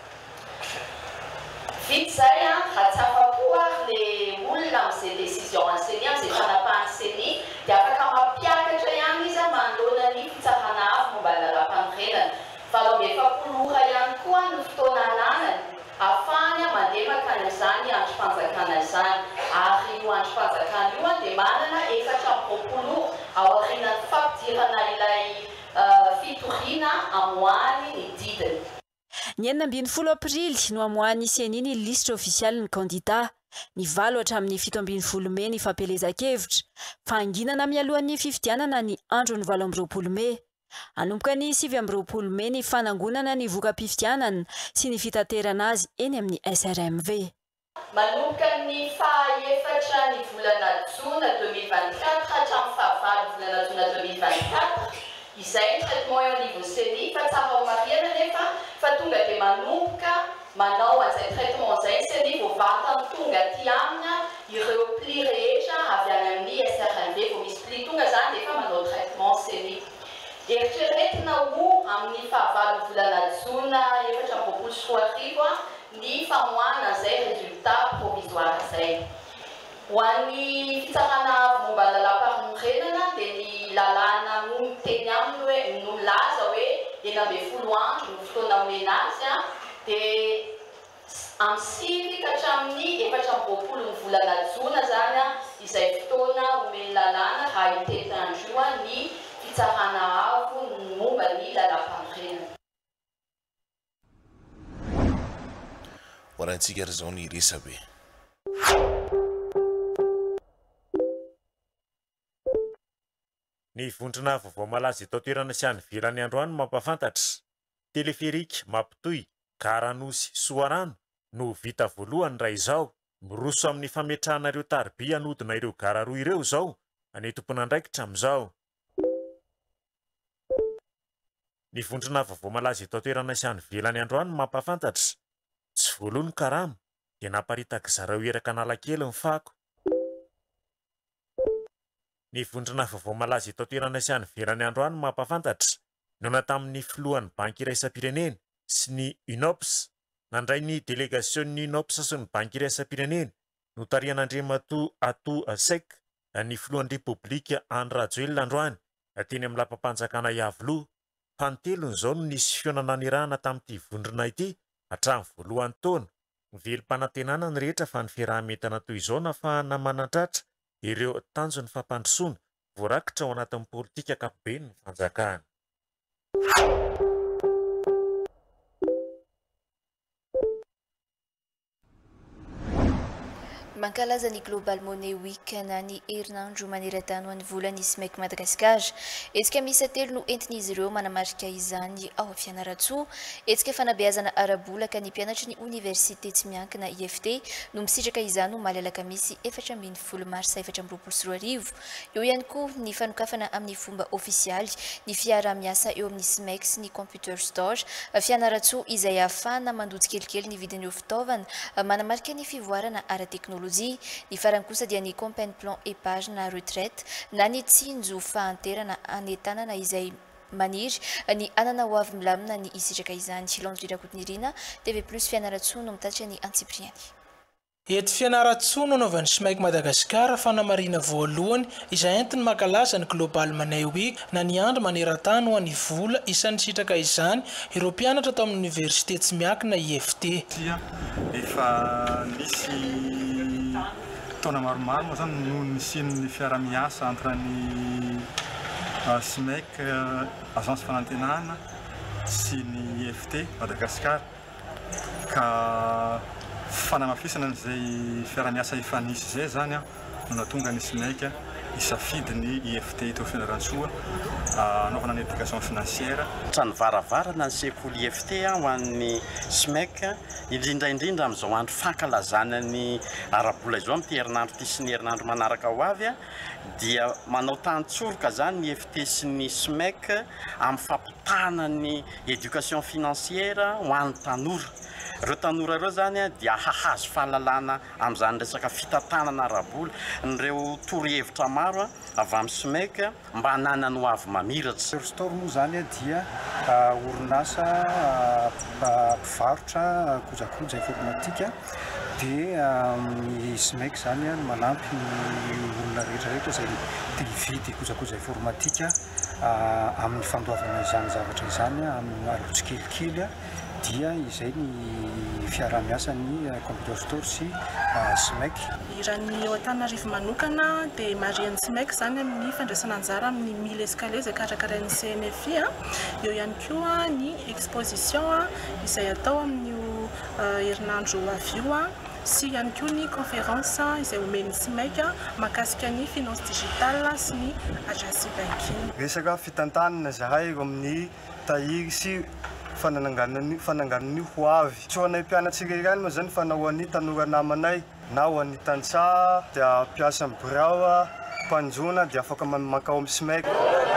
Vite zay raha tsy afa-po le olona amin'izay décision any seni amin'izay fanapahany seni dia afaka mampiakatra ihany izy manoloana ny fitsarana avy momba ny lalam-panorenana. Valo amby efapolo ora ihany koa no fotoana ananany ahafahany mandeha makany izany androm-panjakana izany ary io androm Ny enina ambin'ny folo aprily no amoahany seni ny listra ofisialy ny kandida. Ny valo hatramin'ny fito ambin'ny folo Mey ny fampelezan-kevitra. Fanginana mialohan'ny fifidianana ny andro ny valo amby roapolo Mey. Anomboka ny sivy amby roapolo Mey ny fanangonana ny voka-pifidianana sy ny fitaterana azy eny amin'ny S R M V. Manomboka ny fahaefatra ny volana Jona deux mille vingt-quatre hatramin'ny fahavalo volana Jona deux mille vingt-quatre. Izay ny traitement eo anivon'ny seni fa tsara ho mariana nefa fa tonga dia manomboka manao an'izay traitement izay ny seni vao vatany tonga aty amina ireo pli rehetra avy any amin'ny S R M V vao misy pli tonga zany dia efa manao traitement seni. Eritreretina ho amin'ny fahavalo volana Jona efatra amby roapolo sy roa arivo ny famoahana izay résultat provisoire izay. Ho an'ny fitsarana momba lalam-pahamorenana dia ny lalàna no miteny aminy hoe no milaza hoe enina ambin'ny folo andro ny fotoana omena azy dia amin'ny sivy ka hatramin'ny efatra amby roapolo ny volana Jona zany izay fotoana omeny lalàna raha hitetandroa ny fitsarana avo momba ny lalam-pahamorenana. Horantsika ry zao ny resabe. Ny vondrona vaovao malaza eto toerana sy any ivelany androany mampafantatra. Teleferika mampitoy Garanosy Soarano no vita voalohany raha izao. Miroso amin'ny fametrahana ireo tarby anodina ireo gara roa ireo izao any tompon'andraikitra amin'izao. Ny vondrona vaovao malaza eto toerana sy any ivelany androany mampafantatra. Tsy voalohany karama dia naparitaka zareo eraka Analakely ny fako. Ny vondrona vaovao malaza eto toerana sy any ivelany androany mampafantatra. Nona tamin'ny filohan'ny banky iray isam-pirenena sy ny UNOPS nandray ny delegation'ny UNOPS sy ny banky iray isam-pirenena no tarihan'Andriamatoa Ato Asek ny filohan'ny Repoblika Andry Rajoelina androany teny amin'ny lapam-panjakana Iavoloha. Fantelony izao no nisy fionananirahana tamin'ity vondrona ity hatramin'ny voalohany taona. Velim-panantenana ny rehetra fa ny fiarahametana toy izao na fahana manatratra ireo tanjony fampandrosoana voarakitra ao anatin'ny politika ankapobeny ny fanjakana. Mankalaza ny Global Money Week na ny herinandro maneran-tany ho an'ny volan'ny S M E C Madagasikara. Etsika miisa telo no entin'izy ireo manamarika izany ao amin'ny Fianarantsoa. Etsika fanabeazana ara-bolaka ny mpianatry ny Université tsy miankina I F T no misitraka izany ho maly alakamisy efatra ambin'ny folo Marsa efatra amby roapolo sy roa arivo. Eo ihany koa ny fanokafana amin'ny fomba ofisialy ny fiara-miasa eo amin'ny S M E C sy ny Computer Store Fianarantsoa izay ahafahana mandoto kelikely ny vidin'ireo fitaovana manamarika ny fivoarana ara-teknôlôjia. Ny farany kosa dia ny campagne plan épage na retraite na ny tsinjo fahanterana anetanana izay maniry ny anana ho avy milamina ny isitraka izany. Londry Rakotonirina T V plus Fianarantsoa no mitatra ny Antsipriany. Eto Fianarantsoa no novan'ny S M E C Madagasikara fanamarina voalohany izay entiny mankalaza ny Global Money Week na ny andro maneran-tany ho an'ny vola isan'ny sitraka izany ireo mpianatra tao amin'ny Université tsy miankina I F T. Efa misy taona maromaro moa zany no nisian'ny fiara-miasa entre ny S M E C agence fanantenana sy ny I F T Madagasikara ka fanamafisana n'izay fiara-miasa efa nisy izay zany no natonga ny S M E C isafidy ny I F T eto Fianarantsoa anaovana ny éducation financière. Trany varavarana ny sekoly I F T ho an'ny S M E C indrindra indrindra amin'izao andro fankalazana ny ara-bola izao amin'ity herinandro ity sy ny herinandro manaraka ho avy dia manao tantsorika zany ny I F T sy ny S M E C amin'ny fampitana ny éducation financière ho an'ny tanora. Ireo tanora ireo zany dia hahazo fahalalana amin'izany resaka fitantanana ara-bola nireo torohevitra maro avy amin'ny S M E C mba hananany ho avy mamiratra. Store moa zany dia orinasa mpivarotra kojakoja informatika dia ny S M E C zany manampy ny olona rehetrarehetra izay te hividy kojakoja informatika amin'ny fandoavana izany zavatra izany amin'ny alotsikelikely dia izay ny fiarah-miasan'ny computer store sy SMEC. Iran'ny ao Antananarivo manokana dia marian'ny SMEC zany amin'ny fandraisana anjara amin'ny mille escalier izay karakarain'ny C N F I. Eo ihany koa ny exposition izay atao amin'ny herinandro avy io sy ihany koa ny conférence izay omen'ny SMEC mahakasika ny finance digitale sy ny agence banking. Resaka fitantanana zahay eo amin'ny tahiry sy fananganan'ny fananganan'ny ho avy. Tsoanay mpianatsika ihany moa zany fanao an'ny tanora namanay na ho an'ny tantsaha dia mpiasa amin'ny birao mpanjona dia afaka makao amin'ny SMEC.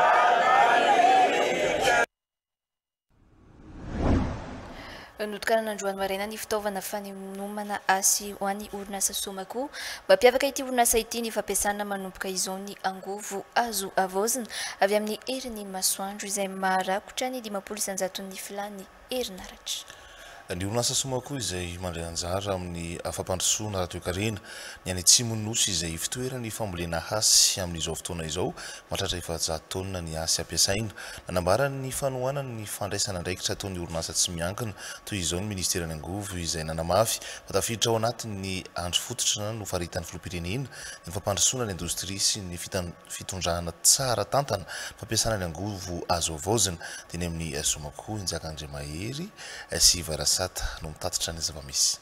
Notokarana androany maraina ny fitaovana fanomana asy ho an'ny orinasa Somaco. Mampiavaka ity orinasa ity ny fampiasana manomboka izao ny angovo azo avozina avy amin'ny herin'ny masoandro izay maharakotra ny dimampolo isanjato ny filany herinaratra. Ny orinasa Somaco izay mandray anjara amin'ny fampandrosoana ara-toe-karena ny any Atsimo-Nosy izay fitoerany fambolena hasy amin'izao fotoana izao mahatratra efajato taonina ny asy ampiasaina. Nanambarany ny fanohanana ny fandraisana andraikitra ataon'ny orinasa tsy miankina toy izao ny ministeran'ny angovo izay nanamafy fatafiditra ao anatin'ny andro fototra no faritan'ny filoham-pirenena ny fampandrosoana ny indostria sy ny fitondrahana tsara tantana fampiasana ny angovo azo avozina dia ny amin'ny Somaco Njakandriamahery sy Varasata no mitatitra ny zava-misy.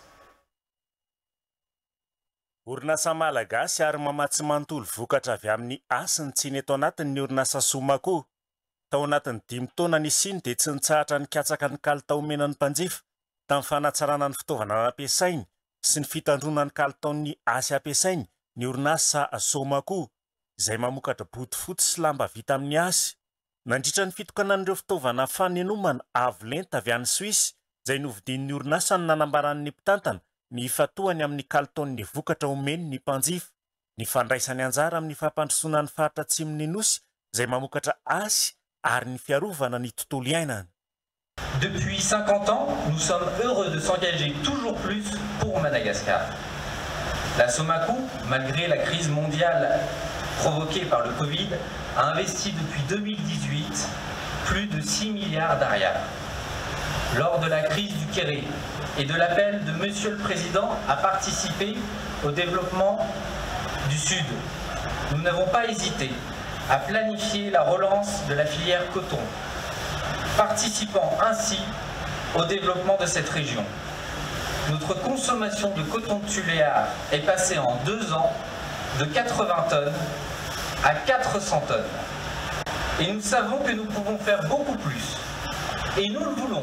Orinasa malagasy ary mamatsy manontolo vokatra avy amin'ny asiny tsy ny eto anatin'ny orinasa Somaco. Tao anatin'ny dimy taona nisiny dia tsy nitsahatra ny katsaka ny kalitao menan'ny mpanjifa tamin'ny fanatsarana ny fitaovana nampiasainy sy ny fitandrona ny kalitaon'ny asy ampiasainy ny orinasa Somaco izay mamokatra bodofotsy sy lamba vita amin'ny asy. Nandritra ny fitokanan'ireo fitaovana fanenomana avo lenta avy any Suisse izay novidin'ny orinasa ny nanambaran'ny mpitantana ny fatoany amin'ny kalitaon'ny vokatra omeny ny mpanjifa. Ny fandraisany anjara amin'ny fampandrosoana ny faritra Atsimon'ny Nosy izay mamokatra asy ary ny fiarovana ny tontolo iainana. Depuis cinquante ans, nous sommes heureux de s'engager toujours plus pour Madagascar. La Somaco, malgré la crise mondiale provoquée par le Covid, a investi depuis deux mille dix-huit plus de six milliards d'arias. Lors de la crise du Kéré et de l'appel de Monsieur le Président à participer au développement du Sud, nous n'avons pas hésité à planifier la relance de la filière coton, participant ainsi au développement de cette région. Notre consommation de coton de Tuléar est passée en deux ans de quatre-vingts tonnes à quatre cents tonnes. Et nous savons que nous pouvons faire beaucoup plus. Et nous le voulons.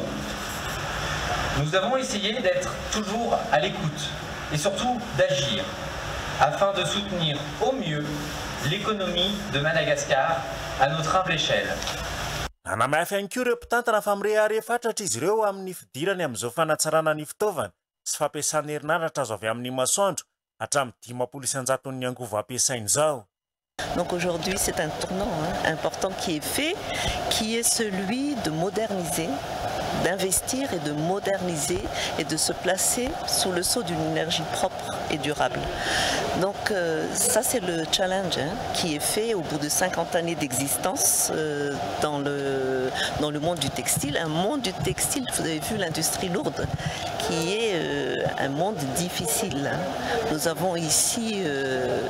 Nous avons essayé d'être toujours à l'écoute et surtout d'agir afin de soutenir au mieux l'économie de Madagascar à notre humble échelle. Nanamafy ihany koa ireo mpitantana fa mireharehefatratra izy ireo amin'ny fidirany amin'izao fanatsarana ny fitaovana sy fampiasana herinaratra azo avy amin'ny masoandro hatramin'ny dimampolo isanjato ny angovo ampiasainy izao. Donc aujourd'hui, c'est un tournant hein, important qui est fait, qui est celui de moderniser, d'investir et de moderniser et de se placer sous le sceau d'une énergie propre et durable. Donc euh, ça, c'est le challenge hein, qui est fait au bout de cinquante années d'existence euh, dans, le, dans le monde du textile. Un monde du textile, vous avez vu l'industrie lourde, qui est euh, un monde difficile. Hein. Nous avons ici... Euh,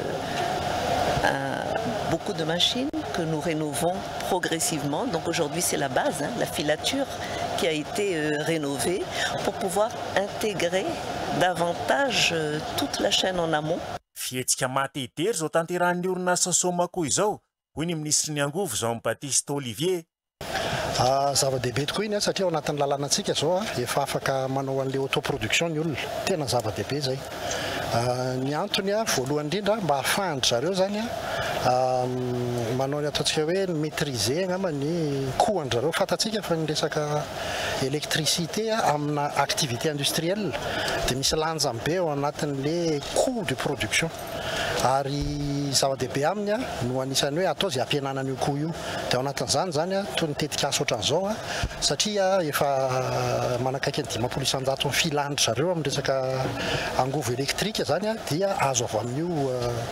Un, beaucoup de machines que nous rénovons progressivement. Donc aujourd'hui, c'est la base, hein, la filature qui a été euh, rénovée pour pouvoir intégrer davantage euh, toute la chaîne en amont. Fihetsika matetiry zao tanterahan'ny orinasa Somaco izao, hoy ny ministry ny angovo Jean-Baptiste Olivier. Zava-dehibe tokoa iny satria ao anatin'ny lalànantsika zao efa afaka manao an'ilay autoproduction ny olona. Tena zava-dehibe zay. Ny antony voalohany indrindra mba ahafahany zareo zany manao ny ataontsika hoe maîtriser angamba ny coût-ndrareo. Fantatsika fa ny resaka électricité amina activité industrielle dia misy lanjany be ao anatin'le coût de production. Ary zava-dehibe aminy no anisany hoe atao izay ampihenanana io coût io. Dia ao anatin'izany zany toy ny tetikasa ohatran'izao satria efa manakaiky ny dimampolo isanjato ny filandry zareo amin'ny resaka angovo électrique zany dia azo avy amin'io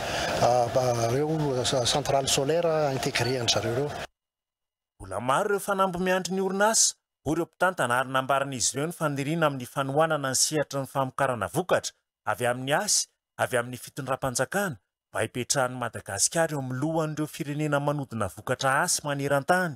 reo centrale solaire intégré an-zareo reo. Mbola maro ireo fanamby miandry ny orinasa ho ireo mpitantana ary nambaran'izy ireo ny faniriana amin'ny fanohanana ny sehatra ny famokarana vokatra avy amin'ny asy avy amin'ny fitondram-panjakana mba hipetrahan'ny Madagasikara eo amin'ny lohan'ireo firenena manodina vokatra asy maneran-tany.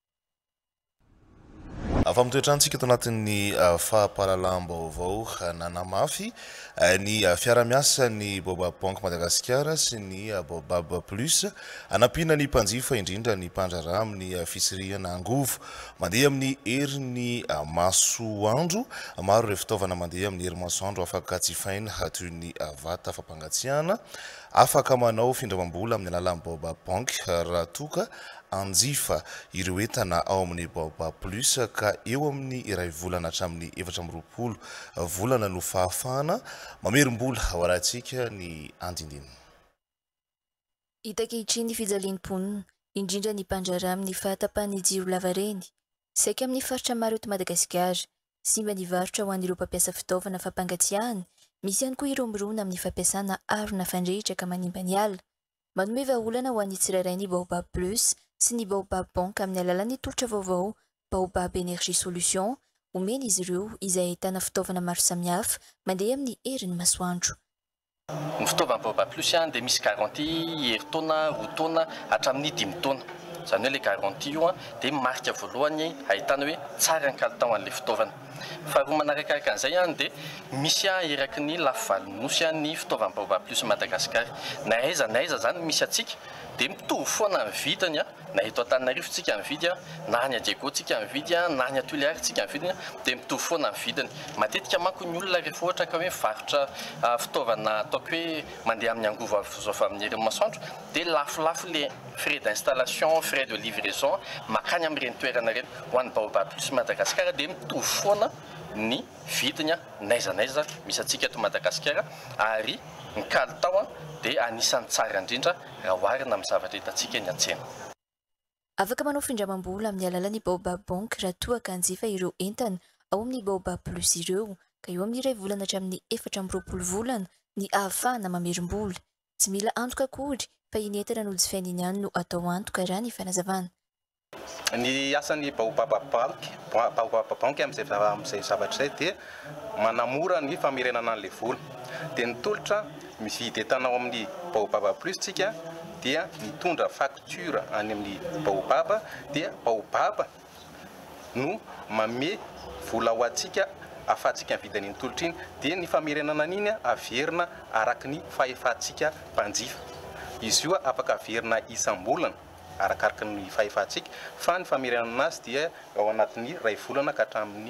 Famitoetrantsika eto anatin'ny fampahalalam-baovao nanamafy ny fiara-miasa ny Baobab Bank Madagasikara sy ny Baobab Plus anampiana ny mpanjifa indrindra ny mpandrara amin'ny fisiriana angovo mandeha amin'ny herin'ny masoandro. Maro ireo fitaovana mandeha amin'ny herin'ny masoandro afaka jifaina toy ny vata fampangatsiahana afaka manao findramam-bola amin'ny alalan'ny Baobab Bank raha toka anjifa ireo entana ao amin'ny Baobab Plus ka eo amin'ny iray volana hatramin'ny efatra amby roapolo volana no fahafahana mamerim-bola ao arahantsika ny andindinina. Itakehitriny fijaliam-ponina indrindra ny mpandrara amin'ny fahatapahany jiro lavareny saika amin'ny faritra maro eto Madagasikara simba ny varotra ho an'ireo mpampiasa fitaovana fampangatsiahana misy ihany koa ireo mirona amin'ny fampiasana arona fandrehitra ka manimba ny ala manome vahaolana ho an'ny tsirairay ny Baobab Plus sy ny Baobab Bank amin'ny alalan'ny tolotra vaovao Baobab Energie Solution omena izy ireo izay ahitana fitaovana maro samihafa mandeha amin'ny herin'ny masoandro. Ny fitaovana Baobab Plus dia misy garantie herintaona, roa taona hatramin'ny dimy taona. Izany hoe le garantie io dia marika voalohany ahitana hoe tsara ny kalitao an'ilay fitaovana. Faharoa manarakaraka an'izay dia misy eraky ny lafo valonosy ny fitaovana Baobab Plus Madagasikara. Na aiza na aiza zany misy atsika dia mitovy foana ny vidiny na eto Antananarivo tsika mividy na any Diego tsika mividy na any Toliara tsika mividy dia mitovy foana ny vidiny. Matetika manko ny olona rehefa ohatra ka hoe mivarotra fitaovana ataoko hoe mandeha amin'ny angovo avy amin'ny herin'ny masoandro dia lafolafo le frais d'installation, frais de livraison makany amin'ireny toerana ireny. Ho an'ny Baobab Plus Madagasikara dia mitovy foana ny vidiny naiza naiza misy atsika eto Madagasikara ary ny kalitao dia anisan'ny tsara indrindra raha oharina amin'ny zavatra hitantsika eny an-tsena. Afaka manao findramam-bola amin'ny alalan'ny Baobab Bank raha toa ka hanjifa ireo entana ao amin'ny Baobab Plus ireo ka eo amin'ny iray volana hatramin'ny efatra amby roapolo volana ny ahafahana mamerim-bola. Tsy mila antoka akory fa iny entana no jifaina iny ihany no atao antoka raha ny fanazavana. Ny asan'ny Baobab Bank, Baobab Bank amin'izay zavatra izay dia manamora ny famerenana an'ilay vola. Dia ny tolotra mividy entana ao amin'ny Baobab Plus tsika dia mitondra facture any amin'ny Baobab dia Baobab no mame vola ho antsika ahafahantsika mividy an'iny tolotra iny dia ny famerenana an'iny averina araka ny fahefantsika mpanjifa. Izy io afaka averina isam-bolana arakaraka ny fahefantsika fa ny famerenana azy dia ao anatin'ny iray volana ka hatramin'ny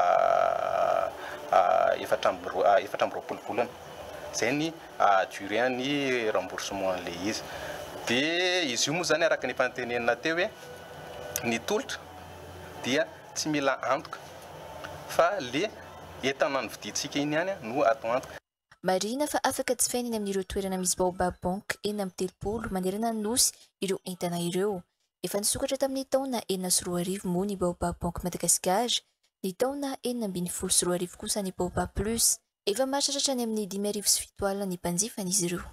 efatra amby roapolo volana. Zay ny durée ny remboursement an'ilay izy. Dia izy io moa zany araka ny fantenenina teo hoe ny tolotra dia tsy mila antoka fa le entana ny vidintsika iny ihany no atao antoka. Marina fa afaka jifaina eny amin'ireo toerana misy Baobab Bank eny amin'ny telopolo manerana ny nosy ireo entana ireo. Efa nisokatra tamin'ny taona enina sy roa arivo moa ny Baobab Bank Madagasikara, ny taona enina ambin'ny folo sy roa arivo kosa ny Baobab Plus. Efa mahatratra any amin'ny dimy arivo sy fito alina ny mpanjifany izy ireo.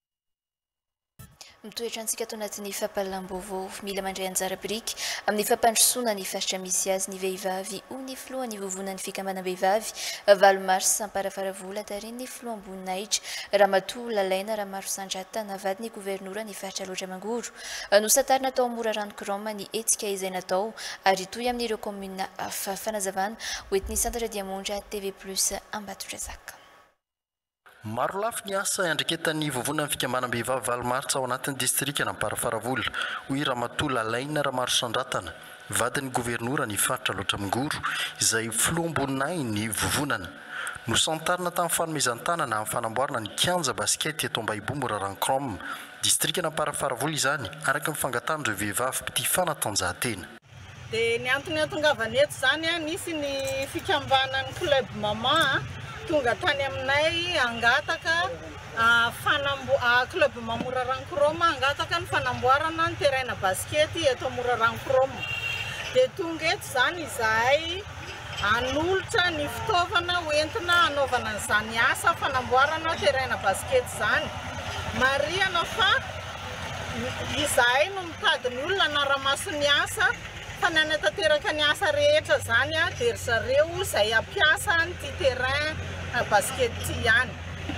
Mitoetra antsika ato anatin'ny fampahalalam-baovao mila mandray anjara biriky amin'ny fampandrosoana ny faritra misy azy ny vehivavy ho ny filoha ny vovonan'ny fikambanam-behivavy valo mars amparafaravola tariny ny filoha amboninahitra Ramatoa Lalaina Ramaro Sandrata navady ny gouvernoura ny faritra loatra mangoro nosatarina tao mora ranokoroma ny etsika izay natao ary toy amin'ireo komuna hafa fanazavana hoentiny Santatra Diamondra T V plus Ambatondrazaka. Maro lafy ny asa iandreketan'ny vovonan'ny fikambanam-behivavy valo martsa ao anatin'ny distrika Amparafaravola hoy Ramatoa Lalaina Ramaro Sandratana vadin'ny gouvernoura ny faritra loatra mangoro izay filoha amboninay ny vovonana no santarina tamin'ny fanomezan-tanana amin'ny fanamboarana ny kianja basket eto Ambahibo Rankrom distrika Amparafaravola izany araka ny fangatan'ireo vehivavy mpity fanatanjahantena. Dia ny antony atongavany eto zany nisy ny fikambanan'ny club mama tonga tany aminay angataka fanambo club Mamora Rankroma angataka ny fanamboarana ny terrain basket eto Mamora Rankroma. Dia tonga eto zany izahay anolotra ny fitaovana hoentina anaovana izany asa fanamboarana terrain basket zany. Marihana fa izahay no mitady ny olona anara-maso ny asa fa nanatanteraka ny asa rehetra zany a dia ry zareo izay ampiasa nyty terrain basket ty ihany.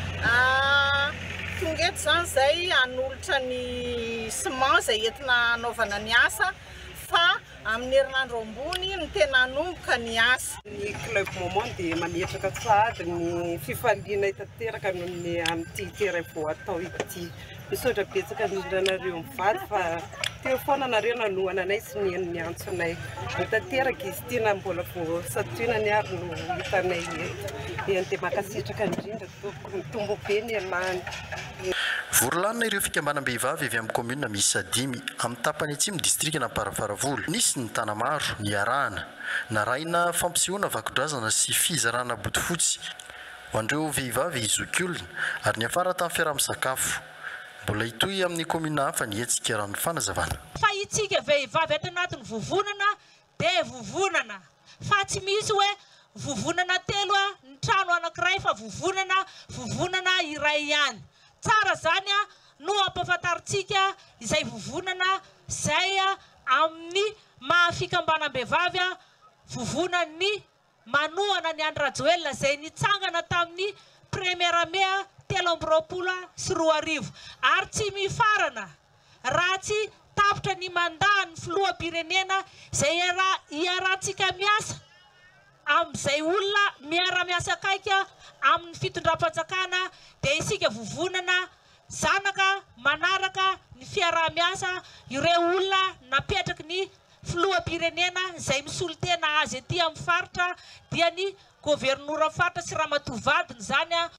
Tonga eto zany izay hanolotra ny ciment izay entina anaovana ny asa fa amin'ny herinandro ambony ny tena hanomboka ny asa. Ny club Momon dia mametraka sady ny fifaliana itateraka noho ny amin'ity terrain vao atao ity. Misaotra betsaka indrindranareo mivady fa teo foana nareo nanohana anay sy ny ny antsonay. Mitateraka izy ity na mbola vao satoinany ary no hitanay eto. Dia dia makasitraka indrindra mitombo be ny alany. Vorolanina ireo fikambanam-behivavy avy amin'ny commune misy dimy amin'ny tapany atsimo district na Paravaravolo. Nisy ny Tanamaro, ny Arahana, narahina fampisehoana vakodrazana sy fizarana bodofotsy ho andreo vehivavy zokiolona ary ny afara tamin'ny fiaraha-misakafo. Mbola hitohy amin'ny commune hafa ny hetsika rano fanazavana. Fa itsika vehivavy ato anatin'ny vovonana dia vovonana. Fa tsy misy hoe vovonana telo ny trano anankiray fa vovonana vovonana iray ihany. Tsara zany a no ampafantaritsika izay vovonana izay amin'ny mahafikambanam-behivavy vovonan'ny manohana ny Andry Rajoelina izay nitsangana tamin'ny première mai telo amby roapolo sy roa arivo. Ary tsy mifarana raha tsy tapitra ny mandahan'ny filoham-pirenena izay iarahantsika miasa amin'izay olona miara-miasa akaika amin'ny fitondram-panjakana dia isika vovonana zanaka manaraka ny fiaraha-miasa ireo olona napetraky ny filoham-pirenena izay misolo tena azy ety amin'ny faritra dia ny gouvernoura faritra sy ramatoavadiny zany a.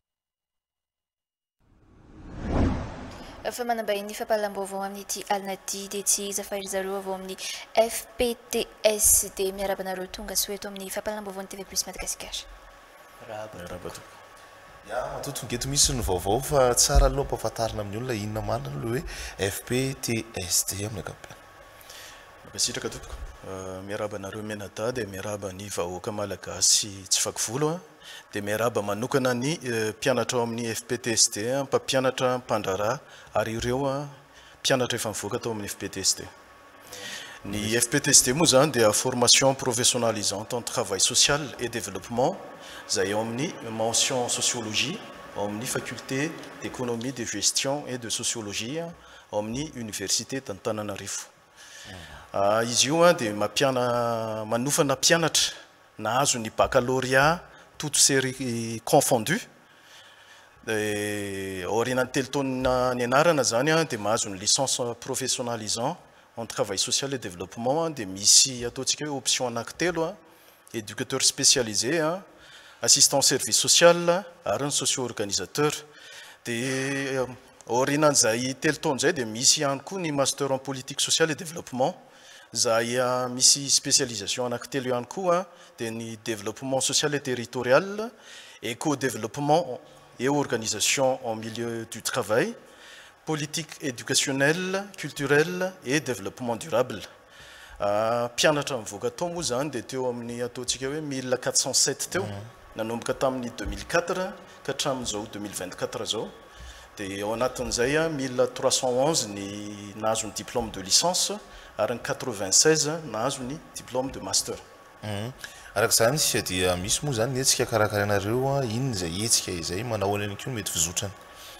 Fa manambahiny fampahalam-baovao amin'ity alina ity dia tsy iza fa ry zareo avao amin'ny F P T S D miarabanareo tonga soeto amin'ny fampahalam-baovao ny T V plus Madagasikara. Ya matoto ngeto misy ny vaovao fa tsara aloha ampahafantarina amin'ny olona inona marina aloha hoe F P T S D amin'ny ankapobeny. Makasitraka tompoko. Miaraba nareo menada dia miaraba ny vahoaka malagasy tsy fakivolo dia miaraba manokana ny mpianatra ao amin'ny F P T S D mpampianatra mpandrara ary ireo mpianatra efa mivoaka tao amin'ny F P T S D. Ny F P T S D moa zany dia formation professionnalisante en travail social et développement izay ao amin'ny mention sociologie ao amin'ny faculté d'économie de gestion et de sociologie ao amin'ny université d'Antananarivo. Izy io dia mampiana manofana mpianatra nahazo ny baccalauréat toutes séries confondues. Aorianany telo taona ny anarana zany dia mahazo ny licence professionnalisant en travail social et développement dia misy ataontsika hoe option anankitelo éducateur spécialisé, assistant service social ary ny socio-organisateur. Dia aorianan'izay telo taona zay dia misy ihany koa ny master en politique sociale et développement zay misy spécialisation anankitelo ihany koa dia ny développement social et territorial, éco-développement et organisation en milieu du travail, politique éducationnelle, culturelle et développement durable. Mpianatra mivoaka tao moa zany dia teo amin'ny ataontsika hoe mille quatre cent sept teo nanomboka tamin'ny deux mille quatre ka hatramin'izao deux mille vingt-quatre zao. Dia ao anatin'izay mille trois cent onze ny nahazo ny diplôme de licence ary ny quatre-vingt-seize nahazo ny diplôme de master. Arak'izany dia misy moa zany ny hetsika karakaranareo inona izay hetsika izay manao any koa mety fizotrany.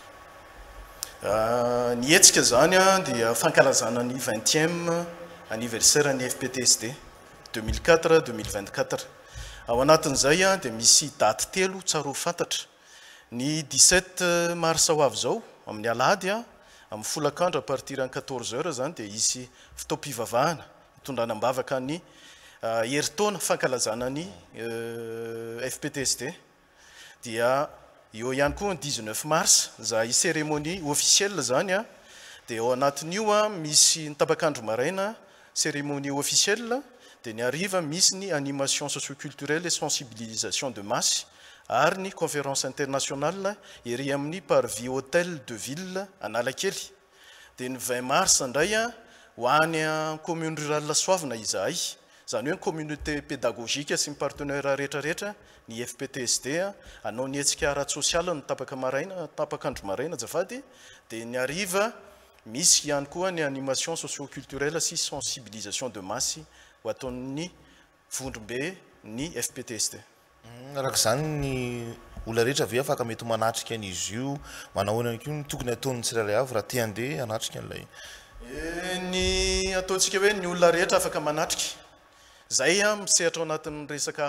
Ny hetsika zany dia fankalazana ny vingtième anniversaire ny F P T S D deux mille quatre deux mille vingt-quatre. Ao anatin'izay dia misy daty telo tsara ho fantatra. Ny dix-sept mars ho avy zao amin'ny alahady amin'ny folakandro à partir ny quatorze heures zany dia isy fotoam-pivavahana hitondranam-bavaka ny heritaona fankalazana ny F P T S D. Dia eo ihany koa ny dix-neuf mars za cérémonie officielle zany dia ao anatin'io misy ny tapakandro maraina cérémonie officielle dia ny hariva misy ny animation socio-culturelle et sensibilisation de masse ary ny conférence internationale ery amin'ny Parvis Hôtel de Ville Analakely. Dia ny vingt mars indray ho any commune rurale Soavina izahay, zany hoe communauté pédagogique sy ny partenaire rehetrarehetra ny F P T S D anao ny hetsika ara-sosialy ny tapaka maraina tapakandro maraina azafady. Dia ny hariva misy ihany koa ny animation socio-culturelle sy sensibilisation de masse ho ataon'ny vondrombe ny F P T S T. Araka izany ny olona rehetra ve afaka mety manatrika an'izy io, manao ihany koa ny tokony ataon'ny tsirairay avy raha te handeha hanatrika an'ilay ny ataontsika hoe ny olona rehetra afaka manatrika. Zay a misehatra ao anatin'ny resaka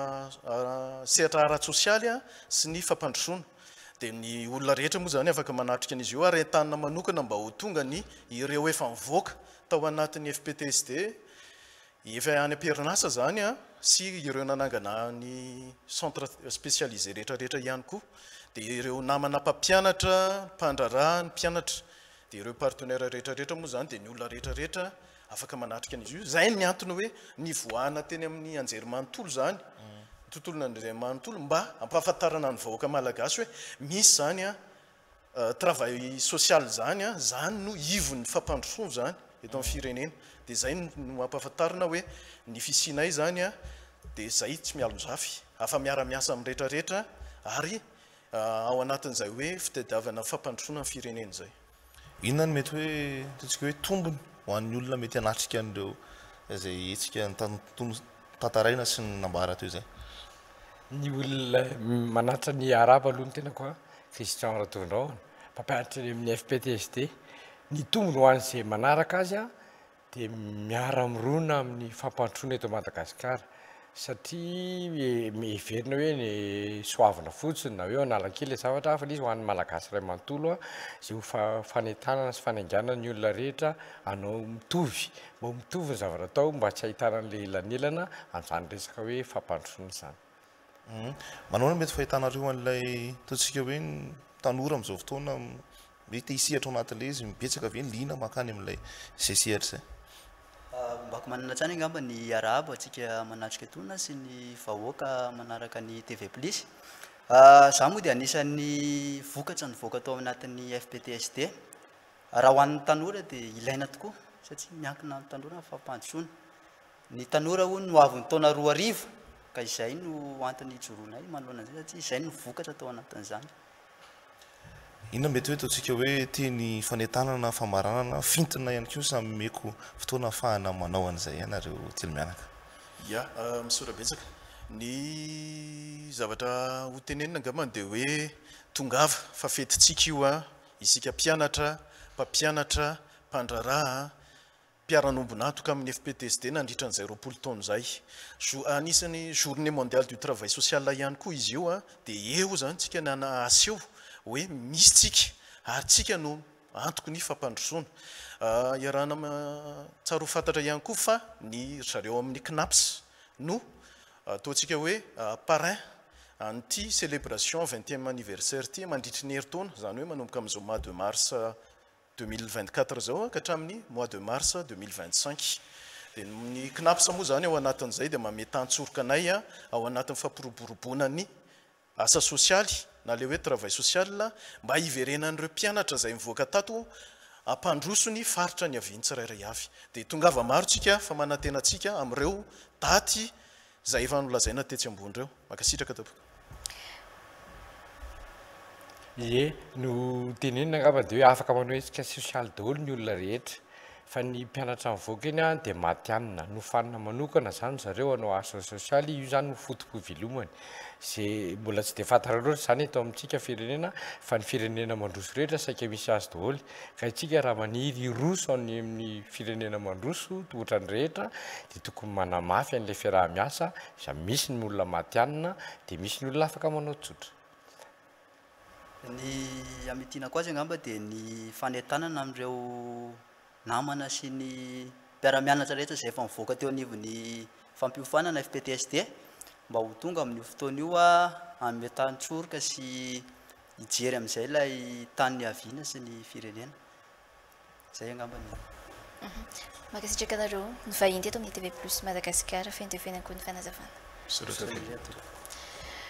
sehatra ara-tsosialy a sy ny fampandrosoana. Dia ny olona rehetra moa zany afaka manatrika an'izy io ary entanina manokana mba ho tonga ny ireo efa mivoaka tao anatin'ny F P T S T efa any am-perinasa zany a sy ireo nanangana ny centre spécialisé rehetra rehetra ihany koa, dia ireo namana mpampianatra, mpandrarah ny mpianatra, dia ireo partenaire rehetra rehetra moa zany dia ny olona rehetra rehetra afaka manatrika an'izy io. Zay ny antony hoe ny voana teny amin'ny anjerimanontolo zany, tontolona anjerimanontolo mba ampahafantarana ny vahoaka malagasy hoe misy zany a travail social zany a, zany no ivon'ny fampandrosoana zany eto amin'ny firenena. Dia zay no ampahafantarana hoe ny fisinay zany a dia zay tsy mialonjafy, afa miara-miasa amin'ny rehetra rehetra ary ao anatin'izay hoe fitadiavana fampandrosoana amin'ny firenena zay. Inona no mety hoe ataontsika hoe tombony ho an'ny olona mety hanatrika an'ireo izay etsika tantaraina sy ny nambara teo zay? Ny olona manatra ny araba aloha ny tena koa Christian Ratondraona, mpampianatra amin'ny F P T S T, ny tombony ho an'izay manaraka azy a dia miara-mirona amin'ny fampandrosoana eto Madagasikara, satria miheverina hoe ny soavina fotsiny na hoe analakely zavatra hafa izy ho an'ny malagasy iray manontolo a izay ho fanentanana sy fanainganana ny olona rehetra hanao mitovy, mba mitovy ny zavatra atao mba tsy ahitana an'ilay elanelana amin'izany resaka hoe fampandrosoana izany. Manao mety fahitanareo an'ilay ataontsika hoe ny tanora amin'izao fotoana mety hisihatra ao anatin'ilay izy mibetsaka ve ny liana makany amin'ilay izay sehatra izay? Mbako manana tsany angamba ny arahabo atsika manatrika tonona sy ny vahoaka manaraka ny T V plus. Za moa dia anisan'ny vokatra ny voaka tao anatin'ny F P T S T. Raha ho an'ny tanora dia ilaina tokoa satria miankina amin'ny tanora fampandrosoana. Ny tanora hono no avy ny taona roa arivo ka izay no antony ijoroanay manoloana an'izay satria izay no vokatra tao anatin'izany. Inona mety hoe ataontsika hoe teny fanentanana, famaranana, fintina ihany koa samy meko fotoana ahafahana manao an'izay ianareo telo mianaka? Ya, misora betsaka. Ny zavatra ho tenenina angamba dia hoe tongava fa fetintsika io a, isika mpianatra, mpampianatra, mpandraraha, mpiara-nombonatoka amin'ny F P T S T nandritra an'izay roapolo taona izay. Anisan'ny journée mondiale du travail social ihany koa izy io a, dia eo zany tsika nana aseho hoe misy tsika ary tsika no antoko ny fampandrosoana. Iarahana tsara ho fantatra ihany koa fa ny zareo amin'ny CNAPS no ataontsika hoe parrain an'ity célébration vingtième anniversaire ty mandritry ny herintaona, zany hoe manomboka amin'izao mois de mars deux mille vingt-quatre zao ka hatramin'ny mois de mars deux mille vingt-cinq. Dia ny CNAPS moa zany ao anatin'izay dia mamety antsoroka anay a ao anatin'ny fampiroboroboana ny asa sosialy na le hoe travail social mba hiverenan'ireo mpianatra izay mivoaka tato ampandroso ny faritra ny aviany tsirairay avy. Dia tongava maro tsika fa manantenantsika amin'ireo daty izay efa nolazaina tetsy ambony ireo. Makasitraka tampoka. Ie, no tenenina angamba dia hoe afaka manao hetsika sosialy daholo ny olona rehetra, fa ny mpianatra mivoaka iny a dia matianina no fanina manokana zany zareo hanao asa sosialy, io zany no fotom-pivelomany. Zay mbola tsy dia fantatra loatra zany eto amintsika firenena fa ny firenena mandroso rehetra saika misy azy daholo, ka itsika raha maniry roso any amin'ny firenena mandroso tohotra ny rehetra dia tokony manamafy an'ilay fiaraha-miasa za misy ny olona matianina dia misy ny olona afaka manao tsotra. Ny amitiana koa azy angamba dia ny fanentanana amin'ireo namana sy ny mpiara-mianatra rehetra izay efa mivoaka teo anivon'ny fampiofanana F P T S T mba ho tonga amin'io fotoana io a amin'ny tany-tsoroka sy hijery amin'izay ilay tany aviana sy ny firenena. Zay angamba ny. Makasitraka anareo ny vahiny teto amin'ny T V plus Madagasikara fentevenako ny fanazavana.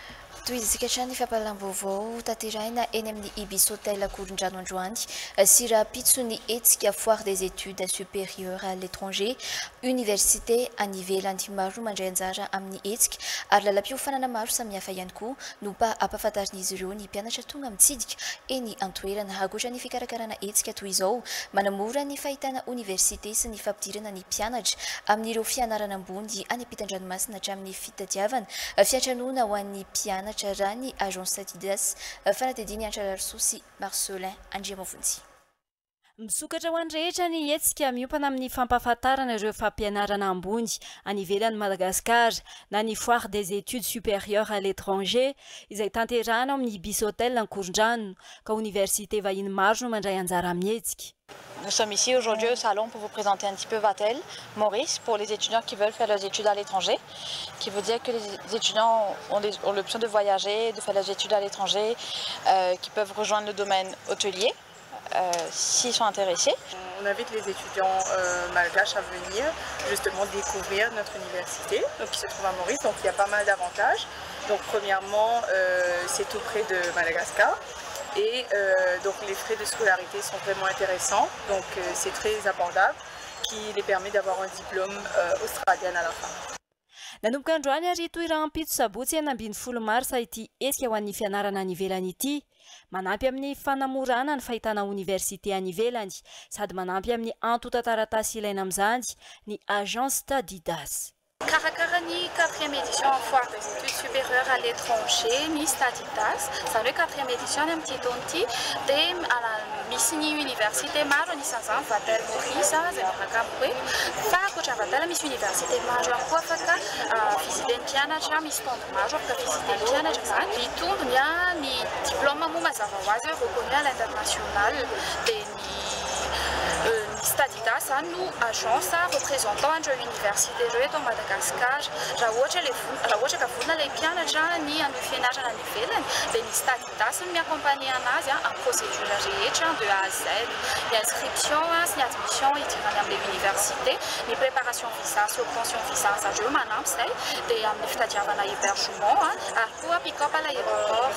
toizisika trany fampalam-baovao tanterahina eny amin'ny Ibis Hotel Korondrano androany sy raha pitsony hetsika foire des études supérieures à l'étranger université any ivelany maro mandray anjara amin'ny hetsika ary lalam-piofanana maro samihafa ihany koa no mba ampahafantarin'izy ireo ny mpianatra tonga mitsidika eny antoerana ankoatra ny fikarakarana hetsika toy izao manamora ny fahitana université sy ny fampidirana ny mpianatra amin'ireo fianarana ambony any ampitan-dranomasina hatramin'ny fitadiavana fiantranoana ho an'ny mpianatra raha ny agence Adidas fanatediny Antrararso sy Marcelin Andriamavonjy. Misokatra ho an'ny rehetra ny hetsika miompana amin'ny fampahafantarana ireo fampianarana ambony any ivelan'ny Madagasikara na ny foire des études supérieures à l'étranger izay tanterahana amin'ny Ibis Hotel Korondrano ka université vahiny maro no mandray anjara amin'ny hetsika. Nous sommes ici aujourd'hui au salon pour vous présenter un petit peu Vatel, Maurice, pour les étudiants qui veulent faire leurs études à l'étranger, qui veut dire que les étudiants ont, des, ont l'option de voyager, de faire leurs études à l'étranger, euh, qui peuvent rejoindre le domaine hôtelier euh, s'ils sont intéressés. On invite les étudiants euh, malgaches à venir justement découvrir notre université donc, qui se trouve à Maurice, donc il y a pas mal d'avantages. Donc premièrement, euh, c'est tout près de Madagascar. Et euh, donc les frais de scolarité sont vraiment intéressants, donc euh, c'est très abordable, qui les permet d'avoir un diplôme euh, australien à la fin. Nanomboka androany ary toeram-pito sabotsy enina ambin'ny folo marsa ity hetsika ho an'ny fianarana any ivelany ity manampy amin'ny fanamorana ny fahitana université any ivelany sady manampy amin'ny antotan-taratasy ilaina amin'izany ny agence Adidas. Karakara ny quatrième édition en foire des études supérieures à l'étranger ny Adidas zany hoe quatrième édition ny amin'ity taona ity dia misy ny université maro anisan'izany Vatel Maurice zay miaraka amiko hoe fa ankoatra Vatel misy université maro ihany koa afaka visiten'ny mpianatra misy tondro maro afaka visiten'ny mpianatra zany ny tombony a ny diplôme moa mazava ho azy reconnu à l'international dia ny Adidas no agence représentant andreo université ireo eto Madagasikara raha ohatra le raha ohatra ka vonona ilay mpianatra ny amin'ny fianarana any ivelany dia ny Adidas no miaccompagner anazy amin'ny procédure rehetra de A à Z ny inscription sy ny admission hidirany amin'ilay université ny préparation visa sy obtention visa zareo manampy izay dia amin'ny fitadiavana hébergement ary koa pick-up à l'aéroport.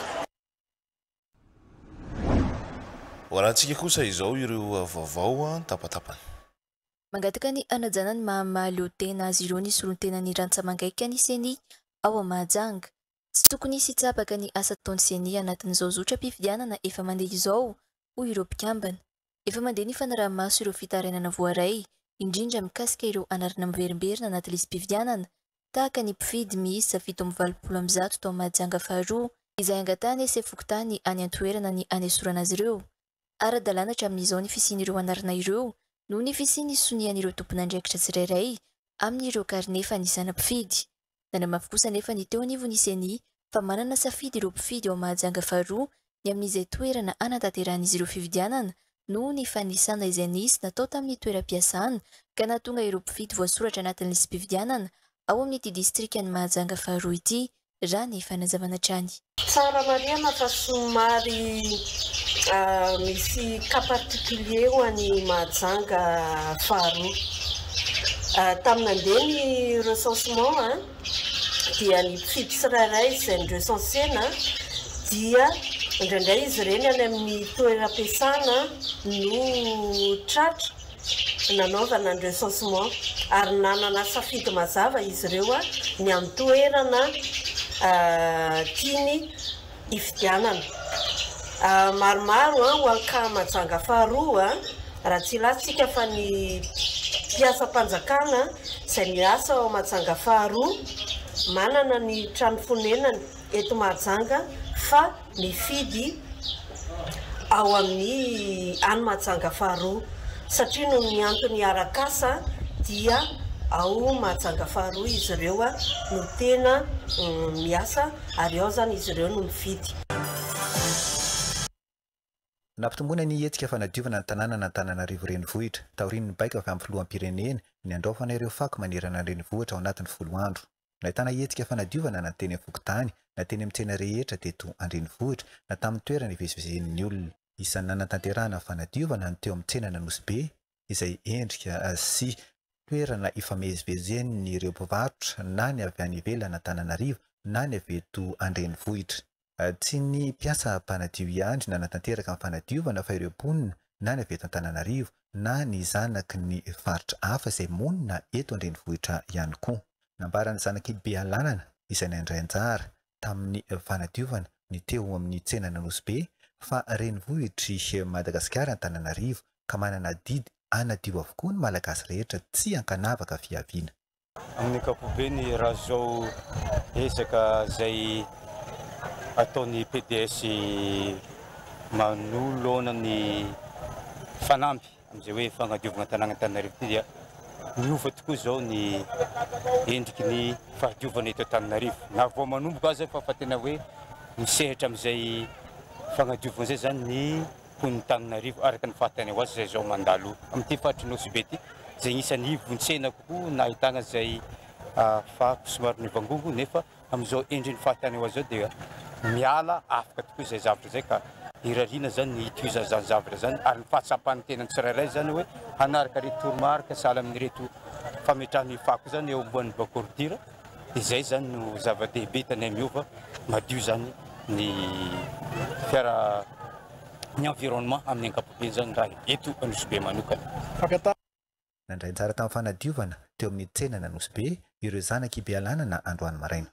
Horantsika kosa izao ireo vaovao tapatapany. Mangataka ny anajanany mahamaly tena azy ireo ny solon-tena ny rantsamangaika ny seny ao Amahajanga. Tsy tokony hisy hitsapaka ny asa ataony seny anatin'izao zotra-pifidianana efa mandeha izao hoy ireo mpikambana. Efa mandeha ny fanaraha-maso ireo fitarainana voaray indrindra mikasika ireo anarana miverimberina anaty listim-pifidianana tahaka ny mpifidy miisa fito amby valopolo amby zato tao Mahajanga faharoa izay angatany ese fokontany any antoerana ny anesorana azy ireo. Ara-dalàna hatramin'izao ny fisian'ireo anarana ireo noho ny fisiany sonian'ireo tompon'andraikitra tsirairay amin'ireo karne fanisana mpifidy. Nanamafy kosa nefa ny teo anivony seny fa manana safidy ireo mpifidy ao Mahajanga faharoa ny amin'izay toerana anatanteran'izy ireo fividianana noho ny fanisana izay nisy natao tamin'ny toeram-piasana ka nahatonga ireo mpifidy voasoratra anatin'ny listim-pifidianana ao amin'ity distrikany Mahajanga faharoa ity raha ny fanazavana trany. Tsara mariana fa somary misy cas particulier ho an'ny Mahajanga faharoa. Tamina andeha ny recensement dia ny mpifidy tsirairay izay nirecensena dia indraindray izy ireny any amin'ny toeram-piasana no tratra nanaovana ny recensement ary nanana safidy mazava izy ireo ny amin'ny toerana tiany hifidianana. Maromaro ho anka Mahajanga faharoa raha tsy ilatsika fa ny mpiasa-mpanjakana izay miasa ao Mahajanga faharoa manana ny trano fonenany eto Mahajanga fa mifidy ao amin'ny any Mahajanga faharoa satria no ny antony arak'asa dia ao Mahajanga faharoa izy ireo no tena miasa ary ao zany izy ireo no mifidy. Nampitombona ny hetsika fanadiovana ny tanàna na Antananarivo renivohitra taorian'ny baika avy amin'ny filoham-pirenena ny andraofana ireo fako manerana renivohitra ao anatin'ny folo andro. Nahitana hetsika fanadiovana na teny Fokotany na teny amin'ny tsena rehetra teto an-drenivohitra na tamin'ny toerana ivezivezen'ny olona. Isan'ny nanatanterahana fanadiovana ny teo amin'ny tsena Nanosbe izay endrika sy toerana ifamezivezen'ny ireo mpivarotra na ny avy any ivelana Antananarivo na ny avy eto andrenivohitra. Tsy ny mpiasa mpanadio ihany na natanteraka amin'ny fanadiovana fa ireo mponina na ny avy eto Antananarivo na ny zanaky ny faritra hafa izay monina eto andrenivohitra ihany koa. Nambarany zanaky Bealanana izay nandray anjara tamin'ny fanadiovana ny teo amin'ny tsenana Nosbe fa renivohitry Madagasikara Antananarivo ka manana didy anadio avokoa ny malagasy rehetra tsy ankanavaka fiaviana. Amin'ny ankapobeny raha zao ezaka izay ataon'ny P D S manoloana ny fanampy amin'izay hoe fagnadiovana tanàna Antananarivo ity dia miova tokoa zao ny endriky ny fahadiovana eto Antananarivo. Na vao manomboka aza fa fa tena hoe misehatra amin'izay fagnadiovana izay zany ny pon'ny Antananarivo araka ny fahatany ho azy izay zao mandalo amin'ity faritry Nosbe ity izay isan'ny vontsena kokoa na ahitana izay fako somary nivangongo nefa amin'izao endriny fahatany ho azy zao dia miala afaka tokoa izay zavatra izay ka irariana zany ny itoiza zany zavatra zany ary ny fahatsapany tenany tsirairay zany hoe hanaraka reto toromarika sahala amin'ny reto fametrahany fako zany eo amboan'ny bakordira dia izay zany no zava-dehibe tany miova madio zany ny fiara ny environnement amin'ny ankapobeny zany raha eto Nosbe manokana. Nandray anjara tamin'ny fanadiovana teo amin'ny tsenana Nosbe ireo zanaky Bealanana androany maraina.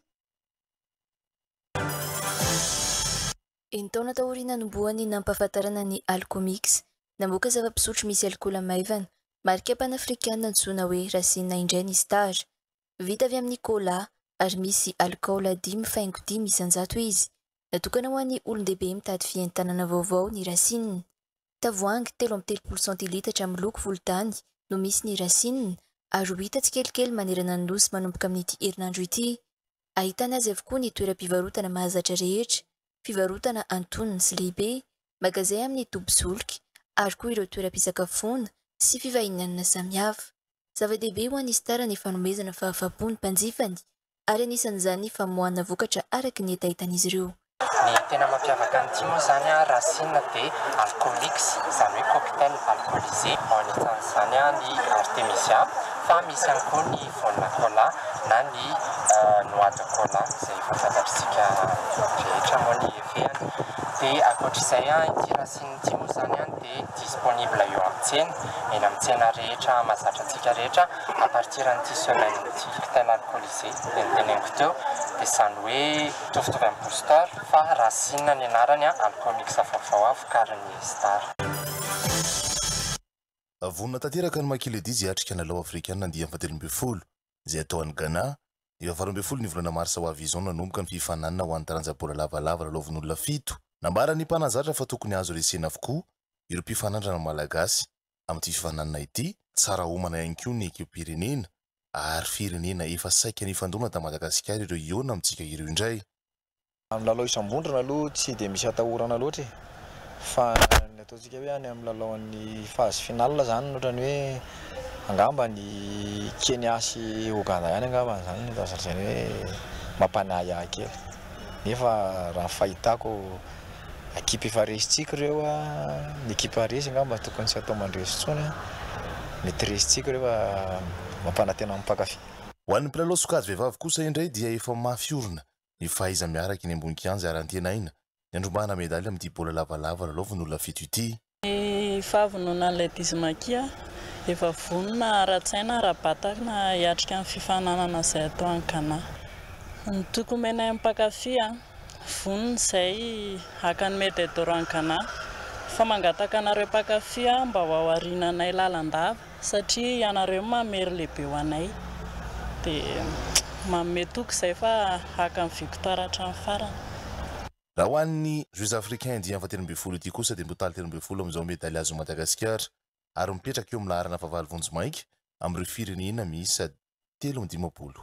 Enitaona taoriana nomboany nampahafantarana ny Alcomix, namoaka zava-pisotro misy alkôla maivana, marika panafrikana antsoina hoe Racine Indray Stage. Vita avy amin'ny cola ary misy alkôla dimy faingo dimy isanjato izy. Natokana ho an'ny olon-dehibe mitady fientanana vaovao ny Racine. Tavoahangy telo amby telopolo centilitatra miloko volontany no misy ny Racine ary hita tsikelikely manerana ny nosy manomboka amin'ity herinandro ity. Ahitana azy avokoa ny toeram-pivarotana mahazatra rehetra, fivarotana antonony sy lehibe, magazay amin'ny tobi-solika ary koa ireo toeram-pisakafoana sy fivahinana samihafa. Zava-dehibe ho an'ny Star ny fanomezana fahafaham-po ny mpanjifany ary anisan'izany ny famoahana vokatra araka ny entahitan'izy ireo. Ny tena mampiavaka an'ity moa zany a Racine dia Alcomix, izany hoe cocktail alcoolisé. Ao anisan'izany ny Artemisia fa misy ihany koa ny Vodka Cola na ny Noix de Cola izay fantatritsika rehetra moa ny efehany. Dia ankoatr'izay ity Racine ity moa zany dia disponible eo amin'ny tsena, eny amin'ny tsena rehetra mahazatra antsika rehetra à partir n'ity semaine ity cocktail alcoolisé dia ny teneniko teo dia izany hoe mitovitovy amin'ny booster fa Racine ny anarany Alcomix vaovao avokarin'ny Star. Vonina tanteraka ny makiledizy hatrika analao afrikana andiha fahatelo ambin'ny folo izay atao any Ghana. Eo valo ambin'ny folo ny volana marsa ho avy izao nanomboka ny fifananana ho an'ny taranjam-bola lavalava lalaovan'olona fito. Nambara ny mpanazatra fa tokony azo resena avokoa ireo mpifanandrana malagasy amin'ity fifananana ity, tsara homana ihany koa ny ekip-pirenena ary firenena efa saika ny fandona ta Madagasikara ireo iona amintsika ireo indray. Amin'ny lalao isam-bondrona aloha tsy dia misy atahorana loatra fa ny ataontsika hoe any amin'ny lalaon'ny phase finale zany ohatrany hoe angamba ny Kenya sy Uganda ihany angamba zany tazarjany hoe mampanahy kely. Nefa raha fahitako ekipa efa resitsika ireo ny ekipa resy angamba tokony tsy atao mandresy intsony mety resitsika rehefa mampanatena mimpakafy. Ho an'ny mpilalao sokajy vehivavy kosa indray dia efa mafiorina ny fahaiza miaraka eny ambony kianja ary antenaina ny andrombahana medaly amin'ity baolina lavalava lalaovan'olona fito ity. Ny fahavonona an'ilay dizimakia efa vonona ara-tsaina ara-batana hiatrika amin'ny fifananana izay atao any Ghana. Ny tokony menay mimpakafy vonona izay haka ny médaille any Ghana fa mangataka anareo mpakafy mba ho aorinanay lalandava satria ianareo mamery lehibe ho anay dia manome toky izay fa haka ny victoire hatramin'ny farany. Raha ho an'ny Jeux africains dia fahatelo ambin'ny folo ity kosa dia mbotaly telo ambin'ny folo amin'izao medaly azo Madagasikara ary mipetraka eo amin'ny laharana fahavalo vonjy-maika amin'ireo firenena miisa telo amby dimampolo.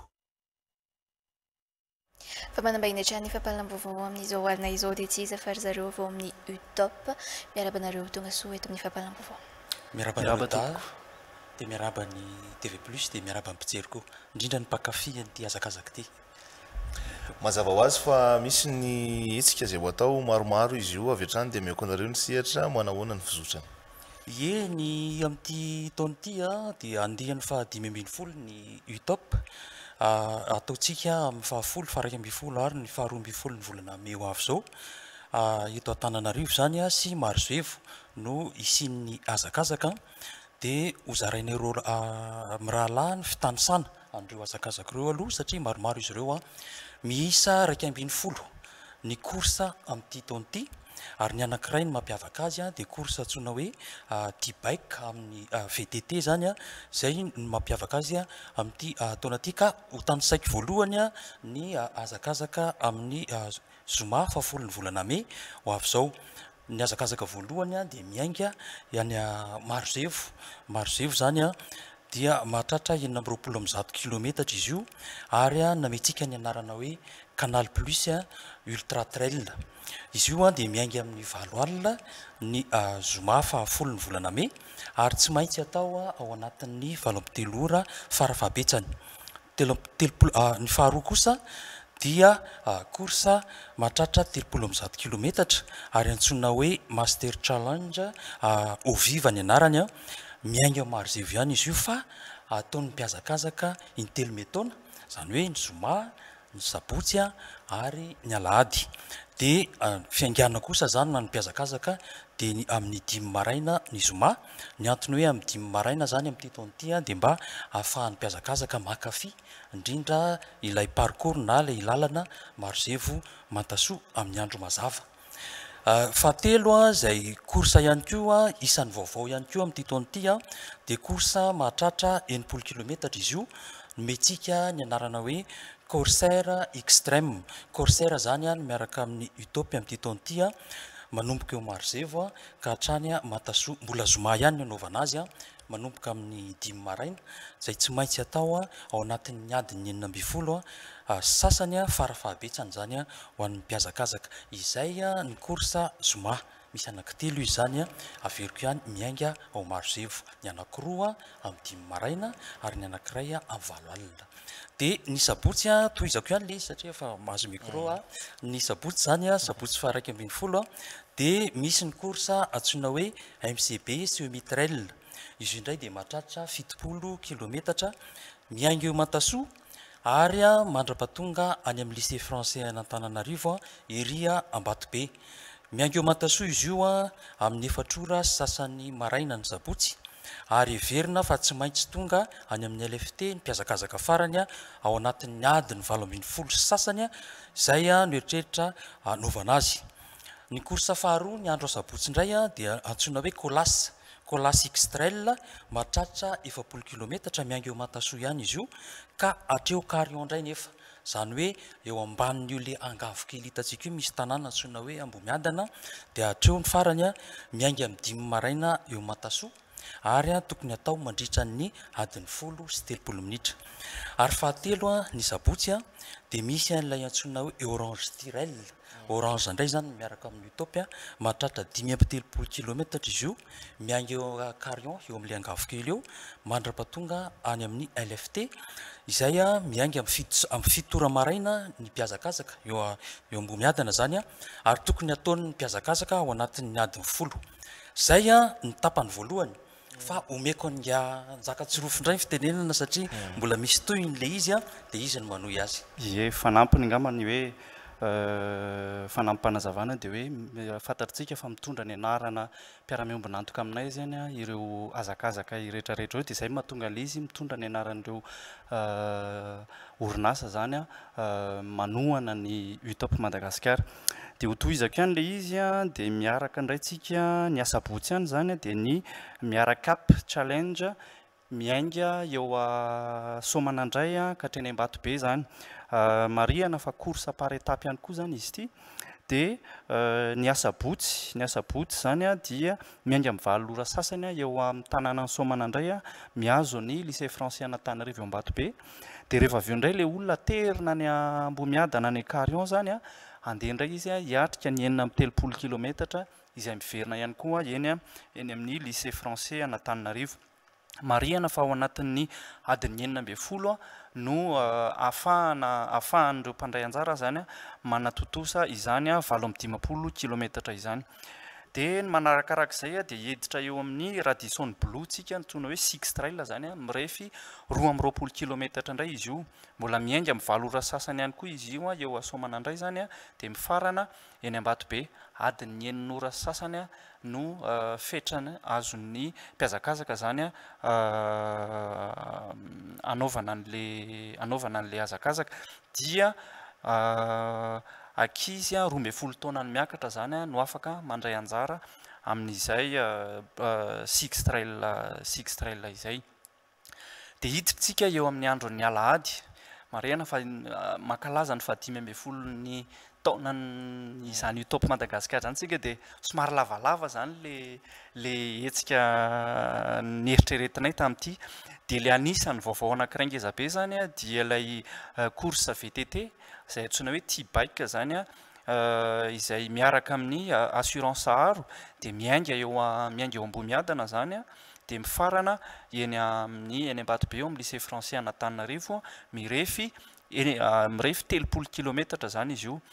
Fa manambahina hatrany fampahalam-baovao amin'izao alina izao dia tsy iza fa ry zareo vao amin'ny U-Top. Miaraba anareo tonga soa eto amin'ny fampahalam-baovao. Miaraba anareo da dia miaraba ny T V plus dia miaraba ny mpijery koa indrindra ny mpakafy an'ity azakazaka ity. Mazava ho azy fa misy ny hetsika izay ho atao maromaro izy io avy hatrany dia miako anareo ny sehatra manahoana ny fizotrany. Ie ny amin'ity taona ity dia andihany fa dimy ambin'ny folo ny U-Top ataontsika amin'ny fahafolo faraika amby folo ary ny faharoa amby folo ny volana May ho avy zao eto Antananarivo zany a sy Marizevo no isian'ny azakazaka dia hozarain'ireo mirahalahy ny fitanisana an'ireo azakazaka ireo aloha satria maromaro izy ireo a miisa raika ambin'ny folo ny korsa amin'ity taon'ity ary ny anankiray ny mampiavaka azy a dia korsa antsoina hoe D-bike amin'ny V T T zany a zay ny mampiavaka azy a amin'ity taona ity ka ho tanisaiko voalohany a ny azakazaka amin'ny zoma fahafolo ny volana May ho avy zao. Ny azakazaka voalohany a dia miainga any Marizevo Marizevo zany a dia mahatratra enina amby roapolo amby zato kilometatra izy io ary a nametsika ny anarana hoe Canal Plus Ultra Trail. Izy io a dia miainga amin'ny valo alina ny zoma fahafolo ny volana May ary tsy maintsy atao a ao anatin'ny valo amby telo ora farafahabetsany. Ny faharoa kosa dia korsa mahatratra telopolo amby zato kilometatra ary antsoina hoe Master Challenge Oviva ny anarany a miainga Marizevo ihany izy io fa ataon'ny mpiazakazaka intelo metaona zany hoe ny zoma ny sabotsy a ary ny alahady dia fiaingana kosa zany na ny mpiazakazaka dia ny amin'ny dimy maraina ny zoma ny antony hoe amin'ny dimy maraina zany amin'ity taon'ity a dia mba ahafahan'ny mpiazakazaka makafy indrindra ilay parcours na ilay lalana Marizevo Mantasoa amin'ny andro mazava. Fahatelo a zay korsa ihany koa isan'ny vaovao ihany koa amin'ity taon'ity a dia korsa mahatratra enimpolo kilometatra izy io nometsika ny anarana hoe Corsair Extreme. Corsair zany a miaraka amin'ny Utopia amin'ity taon'ity a manomboka eo Marizevo a ka hatrany a Mantasoa mbola zoma ihany ny anaovana azy a manomboka amin'ny dimy maraina zay tsy maintsy atao a ao anatin'ny adiny enina amby folo a sasany a farafahabetsany zany a ho an'ny mpiazakazaka. Izay a ny korsa zoma misy anankitelo izy zany a averiko ihany miainga ao Marizevo ny anankiroa amin'ny dimy maraina ary ny anankiray a amin'ny valo alina. Dia ny sabotsy a tohizako ihany le satria efa mahazo micro a ny sabotsy zany a sabotsy faharaika ambin'ny folo a dia misy ny korsa antsoina hoe M C B Semi Trail. Izy indray dia mahatratra fitopolo kilometatra miainga eo Mantasoa ary a mandrapatonga any amin'ny lycée français Antananarivo ery a Ambatobe. Miainga eo Mantasoa izy io a amin'ny efatrora sasany maraina ny sabotsy ary everina fa tsy maintsy tonga any amin'ny L F T ny mpiazakazaka farany a ao anatin'ny adiny valo ambin'ny folo sasany a zay a no eritreritra anaovana azy. Ny korsa faharoa ny andro sabotsy indray a dia antsoina hoe Colas Colas X-Trail mahatratra efapolo kilometatra miainga eo Mantasoa ihany izy io ka hatreo Carillon indray nefa zany hoe eo ambanin'io le angavo kely hitantsika io misy tanàna antsoina hoe Ambomiadana dia hatreo ny farany a miainga amin'ny dimy maraina eo Mantasoa ary a tokony atao mandritra ny adiny folo sy telopolo minitra. Ary fahatelo a ny sabotsy a dia misy an'ilay antsoina hoe Orange Tirel. Orange indray zany miaraka amin'ny Utopia mahatratra dimy amby telopolo kilometatra izy io miainga eo Carillon eo amin'ilay angavo kely eo mandrapatonga any amin'ny L F T izay a miainga amin'ny fito ora maraina ny mpiazakazaka eo eo Ambomiadana zany a ary tokony ataon'ny mpiazakazaka ao anatin'ny adiny folo. Zay a ny tapany voalohany fa omeko njaka tsirofo indray fitenenana satria mbola misy toyny le izy a dia izy ny manohy azy. Ie fanampiny ngamany hoe fanampim-panazavana dia hoe fantatritsika fa mitondra ny anarana mpiara-miombina antoka aminay zany a ireo azakazaka rehetrarehetra eo dia izay mahatonga le izy mitondra ny anaran'ireo orinasa zany a manohana ny Utop Madagasikara. Dia ho tohizako ihany le izy a dia miaraka indraytsika ny asabotsy ihany zany a dia ny miarakap challenge miainga eo a Somanandray a ka hatreny Ambatobe zany. Mariana fa korsa par étape ihany koa zany izy ity dia ny asabotsy ny asabotsy zany a dia miainga amin'ny valo ora sasany a eo amin'ny tanàna Somanandray a miazo ny lycée français Antananarivo Ambatobe. Dia rehefa avy eo indray le olona terina ny Ambomiadana ny Carillon zany a andeha indray izy a hiatrika ny enina amby telopolo kilometatra izay miverina ihany koa eny a eny amin'ny lycée français Antananarivo. Mariana fa ao anatin'ny adiny enina amby folo no ahafahana ahafahan'ireo mpandray anjara zany a manatotosa izany a valo amby dimapolo kilometatra izany. dia ny manarakarak'izay a dia heditra eo amin'ny radisson bloutsika ntsona hoe six trail zany a mirefy roa amby roapolo kilometatra indray izy io mbola miainga amin'ny valo ora sasany ihany koa izy io a eo asomana indray zany a dia mifarana eny Ambatobe adiny enin'ora sasany a no fetrany azon'ny mpiazakazaka zany a anaovana an'le anaovana an'le hazakazaka dia ankizy a roa amby folo taona ny miakatra zany a no afaka mandray anjara amin'izay six trail six trail izay dia hiditsika eo amin'ny andron'ny alahady marena fa makalaza ny fahadimy amby folo ny taona izany top Madagasikara zany tsika dia somary lavalava zany le le hetsika ny eritreretinay tamin'ity dia le anisany vaovao anankiray ngezabe zany a dia ilay course V T T izay antsoina hoe T-bike zany a izay miaraka amin'ny assurance Saharo dia miainga eo miainga eo Ambohimiadana zany a dia mifarana eny amin'ny eny Ambatobe eo amin'ny lycée français Antananarivo mirefy eny mirefy telopolo kilometatra zany izy io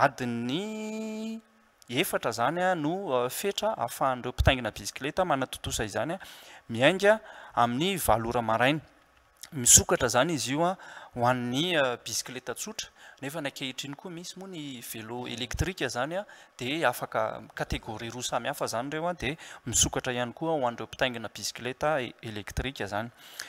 adiny efatra zany a no fetra ahafahan'ireo mpitaingina bisikileta manatotosa izany a miainga amin'ny valo ora maraina misokatra zany izy io a ho an'ny bisikileta tsotra nefa ny ankehitriny koa misy moa ny vélo électrique zany a dia afaka kategoria roa samy hafa zany ireo a dia misokatra ihany koa ho an'ireo mpitaingina bisikileta électrique zany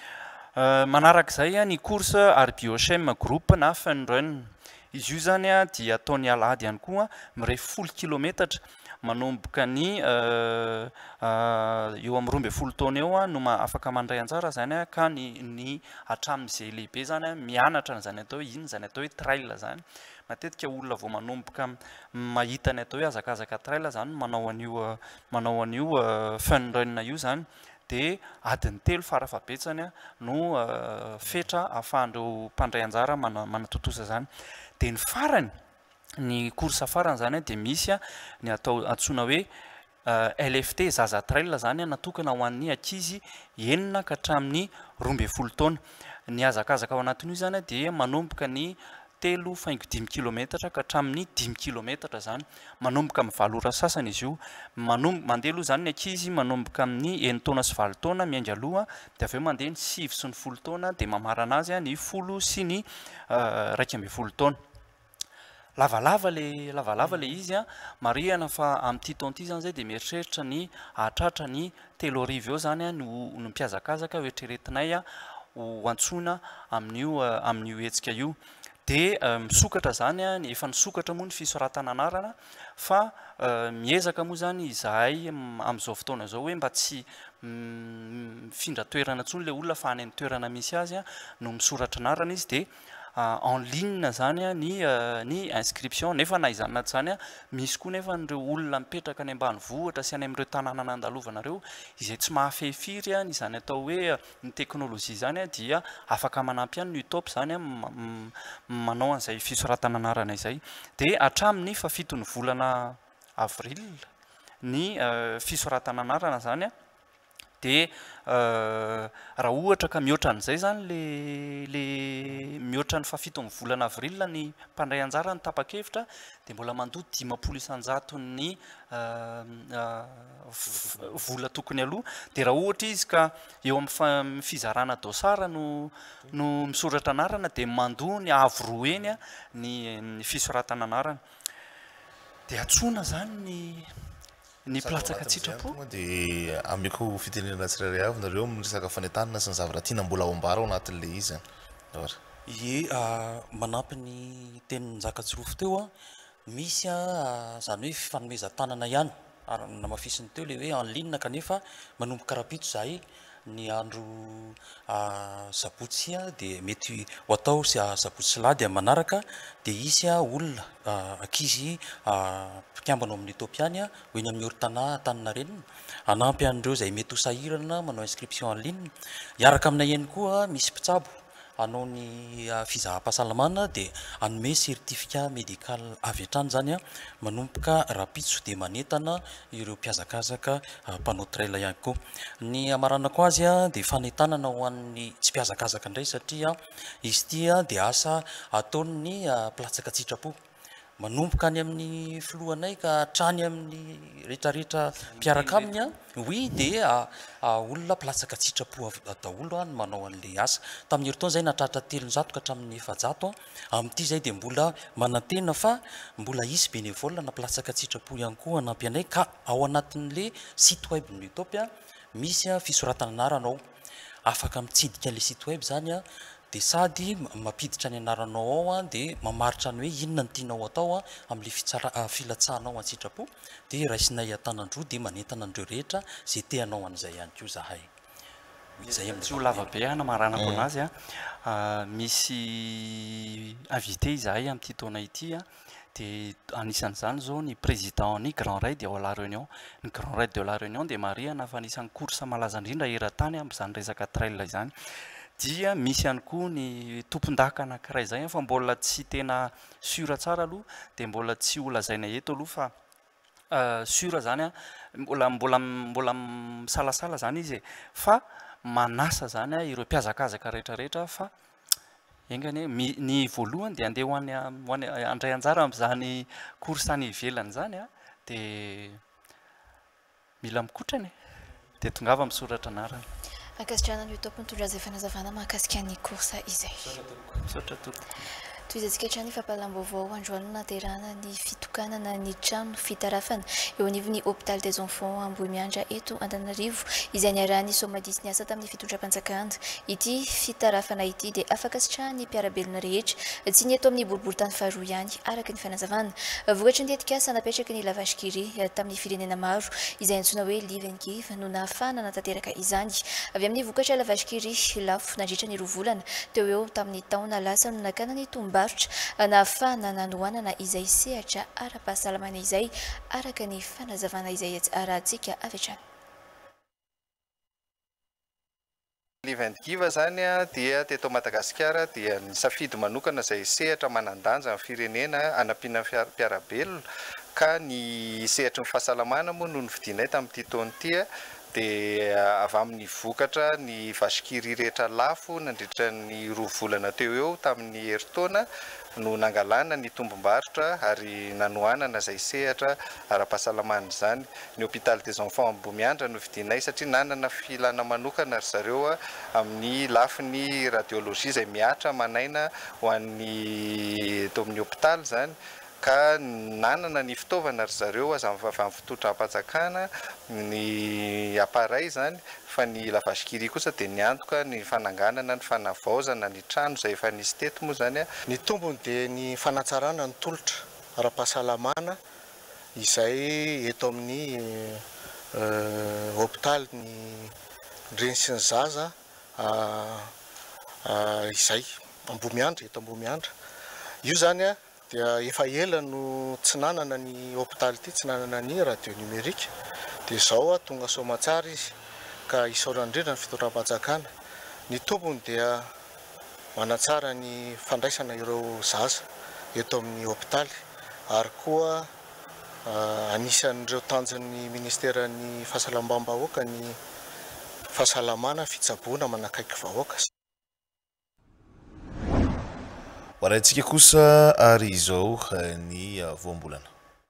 manarak'izay a ny course Arbiochem groupe na Fun Run izy io zany a dia ataony alahady ihany koa mirefy folo kilometatra manomboka ny eo amin'ny roa amby folo taona eo a no afaka mandray anjara zany a ka ny ny hatramin'izay lehibe zany a mianatra zany atao iny zany atao hoe trail zany matetika olona vao manomboka mahita ny atao hoe hazakazaka trail zany manao an'io manao an'io Fun Run io zany dia adiny telo farafabetsany a no fetra ahafahan'ireo mpandray anjara manatotosa zany dia ny farany ny course farany zany a dia misy a ny atao antsoina hoe L F T zaza trail zany a natokana ho an'ny ankizy enina ka hatramin'ny roa amby folo taona ny hazakazaka ao anatin'io zany a dia manomboka ny telo faingo dimy kilometatra ka hatramin'ny dimy kilometatra zany manomboka amin'ny valo ora sasany izy io manomboka mandeha aloha zany ny ankizy manomboka amin'ny enina taona sy valo taona miainga aloha dia avy eo mandeha ny sivy sy ny folo taona dia mamarana azy a ny folo sy ny raika amby folo taona lavalava le lavalava le izy a marihana fa amin'ity taona ity zany zay dia mieritreritra ny hahatratra ny telo arivo eo zany a no no mpiazakazaka ho eritreretinay a ho antsoina amin'io amin'io hetsika io dia misokatra zany a ny efa nisokatra moa ny fisoratana anarana fa miezaka moa zany izahay amin'izao fotoana zao hoe mba tsy mifindra toerana intsony le olona fa any amin'ny toerana misy azy a no misoratra anarana izy dia en ligne zany a ny ny inscription nefa na izany naty zany a misy koa nefa nireo olona mipetraka any ambanivohitra sy any amin'ireo tanàna nandalovana ireo izay tsy mahafehifiry a ny zany atao hoe ny teknôlôjia zany a dia afaka manampy ihany ny utop zany a manao an'izay fisoratana anarana izay dia hatramin'ny fafito ny volana avril ny fisoratana anarana zany a dia raha ohatra ka mihoatra an'izay zany le le mihoatra ny fafito amin'ny volana avril ny mpandray anjara ny tapa-kevitra dia mbola mandoa dimapolo isan-jato ny vola tokony aloha dia raha ohatra izy ka eo amin'ny fizarana dosara no no misoratra anarana dia mandoa ny avo roa eny a ny fisoratana anarana dia atsoina zany ny ny platsaka tsitrapo dia ameko fitenenana tsirairay avy nareo miresaka fanentanana sy ny zavatra tiana mbola ao ambara ao anatin'le izy ie manampy ny tenin'ny Njakatsorofo teo a misy a zany hoe fifanomezan-tanana ihany ary namafisiny teo le hoe en ligne kanefa manomboka rapito zahay ny andro sabotsy a dia mety ho atao sy sabotsy lahy dia manaraka dia isy a olona ankizy mpikambana amin'ny etopiany a ho eny amin'ny oritana Antaninarenina anampy an'ireo izay mety ho sahirana manao inscription en ligne hiaraka aminay eny koa misy mpitsabo hanao ny fizaham-pahasalamana dia anome certificat médical avy hatrany zany a manomboka rapitso dia manentana ireo mpiazakazaka mpanao trail ihany koa ny amaranako azy a dia fanentanana ho an'ny tsy mpiazakazaka indray satria izy ity a dia asa ataony ny platsaka tsitrapo manomboka any amin'ny filohanay ka hatrany amin'ny rehetrarehetra mpiaraka aminy a oui dia olona mpilatsaka tsitrapo daholo a ny manao an'le asa tamin'ny herintaona zay natratra telonjato ka hatramin'ny efajato a amin'ity zay dia mbola manantena fa mbola isy bénévole na mpilatsaka tsitrapo ihany koa anampy anay ka ao anatin'le site web ny Utopia misy a fisoratana anaranao afaka mitsidika le site web zany a dia sady mampiditra ny anaranao ao a dia mamaritra ny hoe inona ny tianao atao a amin'le fitsara filatsahanao an-tsitrapo dia raisinay an-tanandroa dia manentana andreo rehetra zay te hanao an'izay ihany koa zahay izay tsy ho lava be ana maranako anazy a misy invité izahay amin'ity taona ity a dia anisan'izany zao ny président ny Grand Raid ao La Réunion ny Grand Raid de La Réunion dia mariana fa anisan'ny course malaza indrindra eran-tany amin'izany resaka trail izany dia misy ihany koa ny tompon-daka anankiray zay fa mbola tsy tena sura tsara aloha dia mbola tsy ho lazaina eto aloha fa sura zany a mbola mbola mbola misalasala zany izy fa manasa zany a ireo mpiazakazaka rehetrarehetra fa engany ny voalohany dia andeha hoany hoany andray anjara amin'izany course any ivelany zany a dia mila mikotrany dia tongava misoratra anarany akasitrana ny Utopia mitondra izay fanazavana mahakasika ny course izay misoratra tompoko toizantsika hatrany fampalam-baovao androany naterahana ny fitokanana ny trano fitarafana eo anivon'ny hôpital des enfants Ambohimiandra eto Antananarivo izay niarahany somadisy ny asa tamin'ny fitondram-panjakana ity fitarafana ity dia afaka sitrahany mpiarabelona rehetra tsy ny eto amin'ny boribory-tany faharoa ihany araka ny fanazavana vokatry ny tetikasa napetraka ny lavashkiri tamin'ny firenena maro izay antsoina hoe live and give no nahafahana natateraka izany avy amin'ny vokatra lavashkiri lafo nandritra ny roa volana teo eo tamin'ny taona lasa no nakana ny tomba nahafahana nanoanana izay sehatra ara-pahasalamana izay araka ny fanazavana izay arahantsika avy hatrany Live and give zany a dia teto Madagasikara dia ny safidy manokana izay sehatra manandanja amin'ny firenena anampiana mpiarabelona ka ny sehatra ny fahasalamana moa no nividinay tamin'ity taona ity dia avy amin'ny vokatra ny vashkiri rehetra lafo nandritra ny roa volana teo eo tamin'ny herintaona no nangalana ny tombom-barotra ary nanoanana izay sehatra ara-pahasalamana izany ny hôpital des enfants Ambohimiandra no vidinay satria nanana filana manokana ry zareo amin'ny lafiny radiologia izay miatra manaina ho an'ny teo amin'ny hôpital zany ka nanana ny fitaovana ry zareo aza avy amin'ny fitondram-panjakana ny appareil zany fa ny lavashkiri kosa dia niantoka ny fananganana ny fanavaozana ny trano izay efa nisy teto moa zany a ny tombony dia ny fanatsarana ny tolotra ara-pahasalamana izay eto amin'ny hôpital ny reny sy ny zaza izay Ambohimiandra eto Ambohimiandra io zany a dia efa ela no tsy nanana ny hôpital ity tsy nanana ny radio numérique dia izao a tonga soamatsara izy ka isaorana indrindra ny fitondram-panjakana ny tompony dia manatsara ny fandraisana ireo zaza eto amin'ny hôpitaly ary koa anisan'ireo tanjon'ny ministeran'ny fahasalamam-bahoaka ny fahasalamana fitsaboana manakaiky vahoaka hoaraintsika kosa ary izao ny voambolana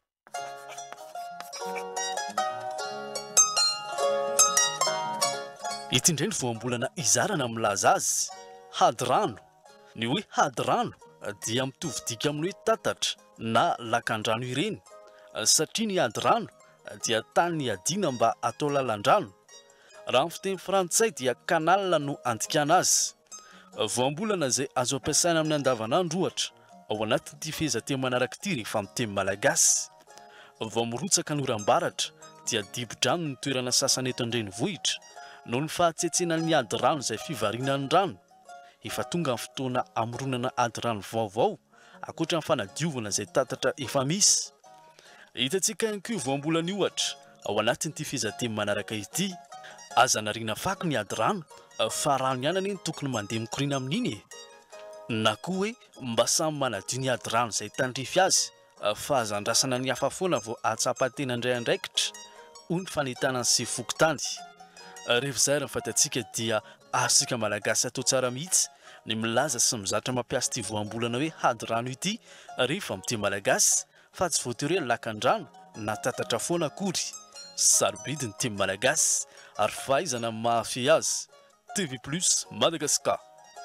ity indray ny voambolana izarana milaza azy hady rano ny hoe hady rano dia mitovidika amin'ny hoe tatatra na lakan-drano ireny satria ny hady rano dia tany ny adina mba atao lalan-drano raha amin'ny fiteny frantsay dia canal no andikana azy voambolana izay azo ampiasaina amin'ny andavanandro ohatra ao anatin'ity fehezanteny manaraka ity rehefa amin'ny teny malagasy vao mirotsaka ny oram-baratra dia dibo-drano ny toerana sasany eto an-drenivohitra noho ny fahatsetsena ny ady rano izay fivarianany rano efa tonga amin'ny fotoana amoronana ady rano vaovao ankoatra ny fanadiovana izay tatatra efa misy hitantsika ihany koa voambolana ohatra ao anatin'ity fehezanteny manaraka ity aza nariana fako ny ady rano fa rano ihany anie tokony mandeha mikorina amin'iny na koa hoe mba samy manadio ny ady rano izay tandrify azy fa aza andrasana ny hafa foana vao atsapa-tena indray andraikitra hoy ny fanitana ny sivy tany rehefa izay raha ny fatatsika dia azontsika malagasy atao tsara mihitsy ny milaza sy mizatra mampiasa ity voambolana hoe hady rano ity rehefa amin'ity malagasy fa tsy voatery hoe lakan-drano na tatatra foana akory. Sarobidy ny ity malagasy ary fahaizana mahafy azy. T V plus Madagascar.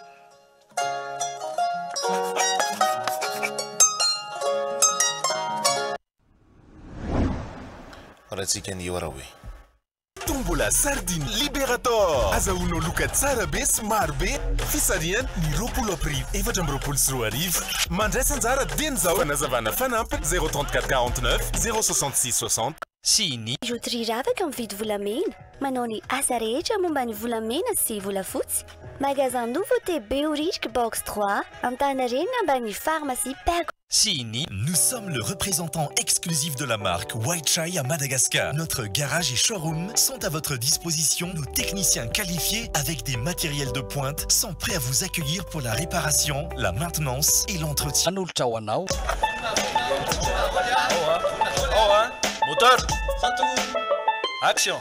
Ratsika ny ora hoe Tombola sardine Liberator azahoanao loka tsara be sy maro be fisarihany ny roapolo aprily efatra amby roapolo sy roa arivo mandraisa anjara dieny zao fanazavana fanampy zéro trente-quatre quarante-neuf zéro soixante-six soixante. Sini Jotri ravaka mividy volamena manao ny asa rehetra momba ny volamena sy volafotsy. Magasin Nouveauté Béorique Box trois Antanarena ambany pharmacie Pergo. Sini, nous sommes le représentant exclusif de la marque White Chai à Madagascar. Notre garage et showroom sont à votre disposition. Nos techniciens qualifiés avec des matériels de pointe sont prêts à vous accueillir pour la réparation, la maintenance et l'entretien. Moteur, action.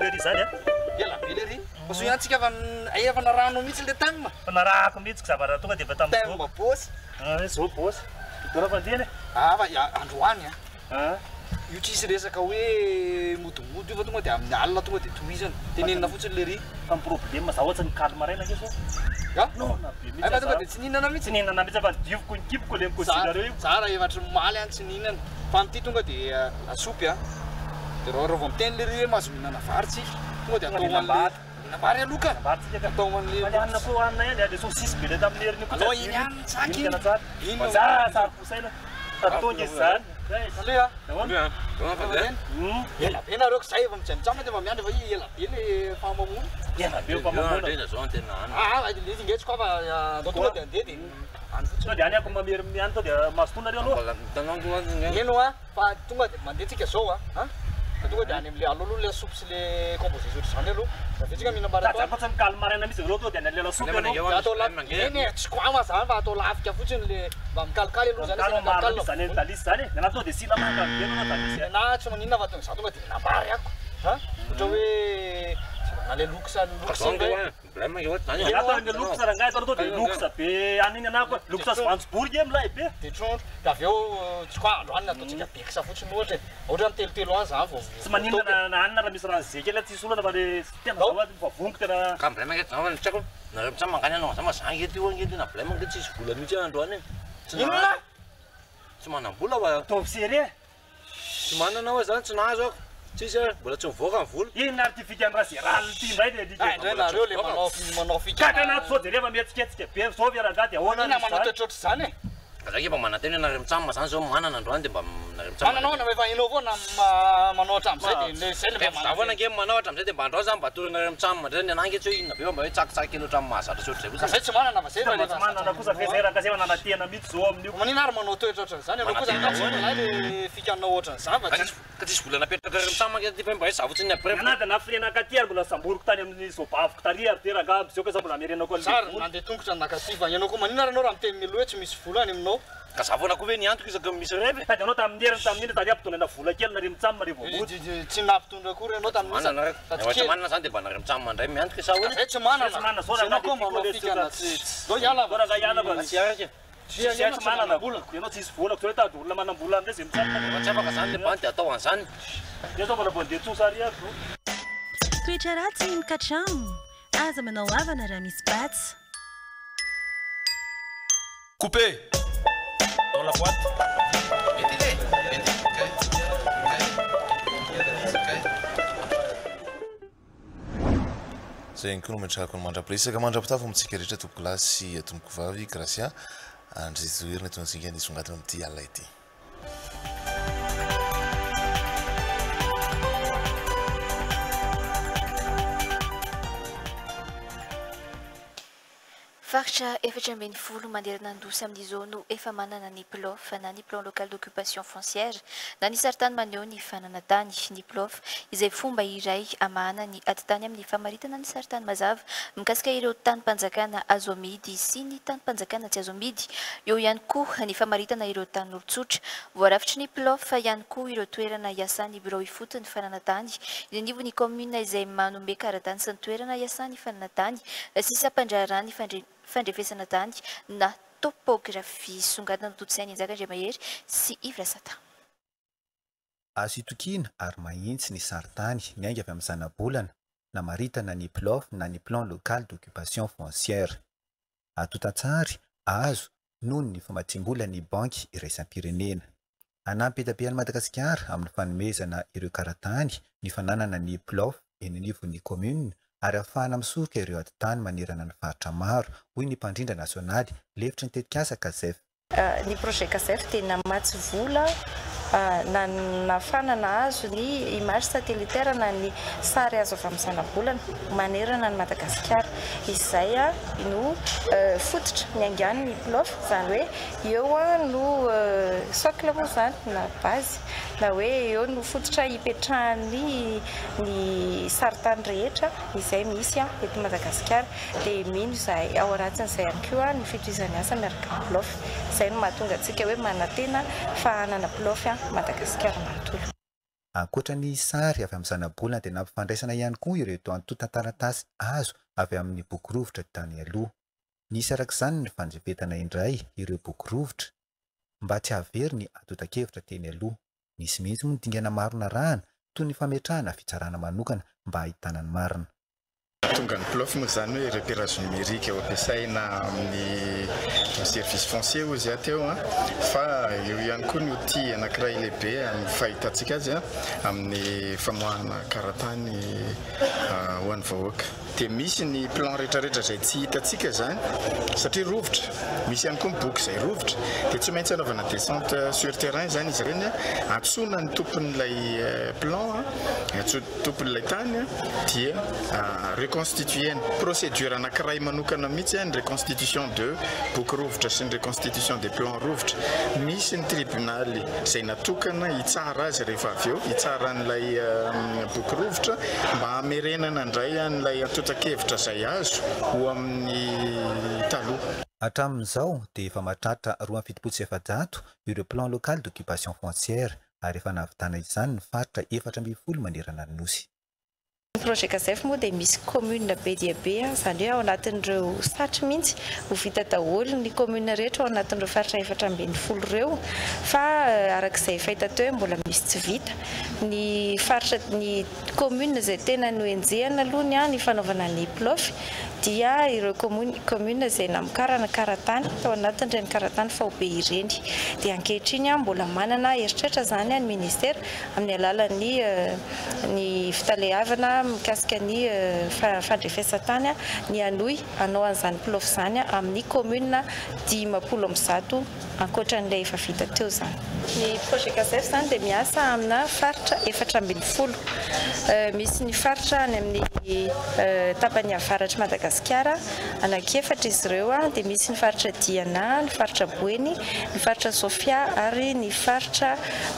Oso yan tsika fa ay fa narano mihitsy le tagnina. Fa narako mihitsy zavatra tonga dia efa tamin'ny tagnina bôsy. Ah, zao bôsy. Dora fandihany. Ah, fa ya androany a. Ah. Io tsisy resaka hoe modomodo io fa tonga dia amin'ny alina tonga dia tohizana. Tenenina fotsiny le ry. Fa ny problème za ohatsy ny kalma raina ke so. Ya? No. Ay fa tonga dia tsy nihinana mihitsy. Tsy nihinana mihitsy fa divoko ny kiboko le mikosinareo io. Zara efatry maly any tsy nihinana. Fa amin'ity tonga dia asopy a. Dia raha vao miteny le ry hoe mahazo mihinana vary tsika. Tonga dia atao man'le nabary aloka. Nabary tsika atao man'le. Anana ko anna ihany le saucisse be le tamin'ny herin'ny kosa. Allo iny ihany tsaky. Ino za sa posaina. Tatonga izany. Alea. Nahoana? Nahoana? Mm. Ela be nareo zay efa mijanojana dia miandry fa ela be le famamona. Ela be famamona. Tena zao tena any. Ah, le ingetsy koa fa ndao tonga dia andeha dia any fotsiny. Dia any ako mamery miany to dia masonareo aloha. Eno a fa tonga dia mandeha tsika zao a. Ha? Tonga dia any amin'le alolo le soupe sy le composé zao zany aloha. Zavetsika mihinam-bary atao. Fa tsy mikalma raina mihitsy aloha to dia any le soupe aloha. Atao lafika. Eny tsy koama zany fa atao lafika fotsiny le mba mikalikaly aloha zany zany mikalikaly. Zany dalisy zany. Nana to dia sina maka be na dalisy. Na tsy maninona fa tonga za tonga dia mihinam-bary ako. Ha? Ohatra hoe ale luksa luksa be. Problema io tani. Ya to le luksa rangai to de luksa be aniny anako luksa Swansburg em lai be. De trondro. Da aveo tsy kwa androany atao tsika beksa fotsiny ohatra. Ohatra amin'ny telotelo any zany vao. Tsy maninona na anina raha misy raha zeky la tsy solona fa le tena zao fa vonky tena. Ka problema ke zao tsako. Na tsama mangany anao sama zangy ety io ngety na problema ke tsisy vola mihitsy androany. Tsy na. Tsy manam-bola fa to serie. Tsy manana hoe zany tsy nahazo ako. Tsisy mbola tsy mivoaka ny vola. Ino artifice andra zeral ty ndray le dika. Ndray nareo le manao manao fika. Kaka na so de refa mietsiketsika be so viara daty ahoana na manao totrotra zany e. Kazake mba manateny na remtsama zany zao manana androany de mba na remtsama. Mananao na efa inao foana manao hatramizay de le zay le mba manao foana ke manao hatramizay de mba andro zany mba torina remtsama ndray ny anangy tsy inona be mba hoe tsakitsaky kilo hatram mahazatra sotry zay kosa. Zay tsy manana fa zay fa tsy manana kosa fe zay raha kasi manana tena mihitsy zao amin'io. Manina ary manao toetra zany anao kosa na le fikanao ohatran'izany fa ka tsisy vola napetraka remtsama ke ty fa mba hoe zavotsiny après. Anata na frena katy ary mbola samboriko tany amin'ny zobaviko tary ary de raga am'zao ka sa mbola merenako le. Sara nandeha tongotra nakaty fa ianao koa manina ranao raha miteny melo hoe tsy misy vola any aminao. Ka zavona ko ve ny antoko isaky misy revy. Tady anao tamin'ny heriny tamin'iny tady ampitondra vola kely na remtsama re voaboty. Tsy nampitondra kory anao tamin'iny. Manana tsy manana zany de mba na remtsama ndray miantoko sa hoe. Zay tsy manana. Tsy manana zao raha koa manao fikana tsy. Zao iala va. Zao iala va. Tsy araka. Tsy manana vola. Ianao tsisy vola ko tady olona manam-bola am'zay zay mitsapa. Tsy afaka zany le banty atao an'zany. De zao mbola bonde tsosary ako. Toetra ratsy ny katramo. Aza manao havana raha misy patsy. Coupé. Dans la boîte. Mettez-les. Zay ihany koa no metrahako ny mandrapiresaka mandrapitafo amintsika rehetra tompoko lahy sy tompoko vavy Gracia andrizoherina tontsika andisy angatiny amin'ity alina ity. Faritra efatra ambin'ny folo manderana andosy amin'izao no efa manana ny P L O F na ny plan local d'occupation foncière na ny saritany maneho ny fanana tany ny P L O F izay fomba iray amahana ny atitany amin'ny famaritana ny saritany mazava mikasika ireo tany-panjakana azo amidy sy ny tany-panjakana tsy azo amidy eo ihany koa ny famaritana ireo tan'olon-tsotra voarafitry ny P L O F ihany koa ireo toerana iasan'ny birao ifoto ny fanana tany indrindra ny commune izay manome karatany sy ny toerana iasan'ny fanana tany sy sampandrarany fandrefesana tany na topografia songadina totsaina Injaka Andriamahery sy Ivra Sata. Azo itokiana ary mahitsy ny saritany miainga avy amin'ny zana-bolana na maritana ny P L O F na ny plan local d'occupation foncière. Atotan-tsary azo noho ny famatsiam-bola ny banky iraisam-pirenena. Anampy etabean'i Madagasikara amin'ny fanomezana ireo karatany ny fananana ny P L O F eny anivon'ny commune ary ahafahana misoroka ireo aditany manerana ny faritra maro hoy ny mpandrindra nasionaly lefitry ny tetikasa Kazef. Ny projet Kazef tena matsy vola na nafana azo ny image satellitaire na ny sary azo avy amin'ny zana-bolana manerana ny Madagasikara. Izay no fototra miangany ny P L O F zany hoe eo no socle moa zany na base na hoe eo no fototra hipetrahany ny saritany rehetra izay misy eto Madagasikara dia mino izay ao anatin'izay ihany koa ny fitohizany asa miaraka amin'ny P L O F. Izay no mahatonga antsika hoe manantena fahanana P L O F Madagasikara manontolo. Ankoatra ny sary avy amin'ny zana-bolana dia nampifandraisana ihany koa ireo tao antotan-taratasy azo avy amin'ny boky rovitra tany aloha. Nisy arak'izany ny fanjevetana indray ireo boky rovitra mba tsy havery ny atotan-kevitra teny aloha. Nisy mihitsy moa ny dingana maro na rahana toy ny fametrahana fitsarana manokana mba ahitana ny marina. Tonga ny P L O F moa zany hoe repérage numérique ao ampiasaina amin'ny service foncier ozy ateo fa eo ihany koa ny outil anankiray lehibe amin'ny fahitantsika azy amin'ny famoahana karatany ho an'ny vahoaka. Dia misy ny plan rehetrarehetra izay tsy hitantsika zany satria rovitra. Misy ihany koa ny boky izay rovitra dia tsy maintsy anaovana descente sur terrain zany izy ireny antsoina ny tompon'ilay plan tompon'ilay tany dia reconstituer procédure anankiray manokana mihitsy ny reconstitution de boky rovitra sy ny reconstitution des plans rovitra. Misy ny tribunaly izay natokana hitsara azy rehefa avy eo hitsara an'ilay boky rovitra mba hamerenana indray an'ilay atotan-kevitra izay azo ho amin'ny taloha. Hatramin'izao dia efa mahatratra roa amby fitopolo sy efajato ireo plan local d'occupation foncière ary efa nahavitana izany ny faritra efatra ambin'ny folo manerana ny nosy. Ny projet Kazef moa dia misy commune be dia be izany hoe ao anatin'ireo satry mihitsy ho vita daholo ny commune rehetra ao anatin'ireo faritra efatra ambin'ny folo ireo fa arak'izay fahita teo mbola misy tsy vita. Ny faritra ny commune izay tena noenjehana aloha ny fanaovana ny P L O F dia ireo commune izay namokarana karatany tao anatin'ireny karatany fa ho be ireny. Dia ankehitriny mbola manana eritreritra zany ny ministera amin'ny alalan'ny ny fitalehavana mikasika ny fandrefesatany ny anoy anao an'izany P L O F zany amin'ny commune dimampolo amby zato ankoatran'ilay efa vita teo zany. Ny projet Kazef zany dia miasa amina faritra efatra ambin'ny folo. Misy ny faritra any amin'ny tapany avaratry Madagasikara anankefatra izy ireo dia misy ny faritra Diana, ny faritra Boeny, ny faritra Sofia ary ny faritra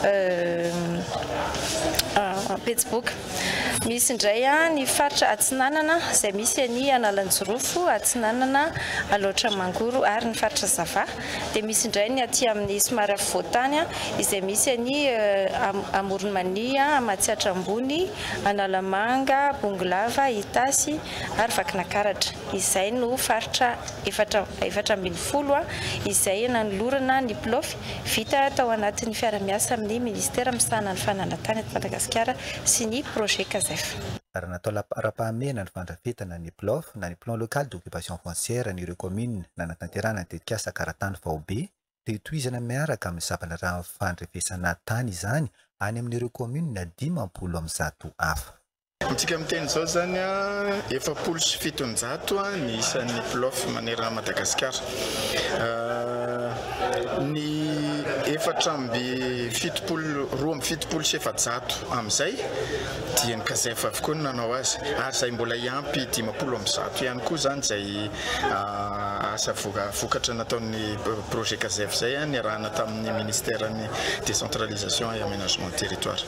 Petsboka. Misy indray ny faritra Atsinanana izay misy ny Analanjirofo, Atsinanana, Alaotramangoro ary ny faritra Zava. Dia misy indray ny aty amin'ny somary afovoantany izay misy ny Amoronmania, Amatsiatrambony, Analamanga, Bongolava, Itasy ary Vakinakaratra. Izay no faritra efatra efatra ambin'ny folo izay nanolorana ny P L O F vita tao anatin'ny fiara-miasa amin'ny ministera misahana ny fananantany eto Madagasikara sy ny projet Kazef. Raha natao ara-pahamehana ny fandrafetana ny P L O F na ny plan local d'occupation foncière ny ireo commune na natanterahana ny tetikasa karatany Faobe dia hitohizana miaraka amin'ny zavatra raha fandrefesana tany izany any amin'ireo commune na dimampolo amby zato hafa. Mitsika miteny zao zany efapolo sy fitonjato ny isan'ny P L O F manerana Madagasikara. Ny efatra amby fitopolo roa amby fitopolo sy efajato amin'izay dia ny Kazef avokoa no nanao azy ary izay mbola iampy dimampolo amby zato ihany koa zany izay asa vokatra nataon'ny projet Kazef izay niarahana tamin'ny ministère ny décentralisation et aménagement du territoire.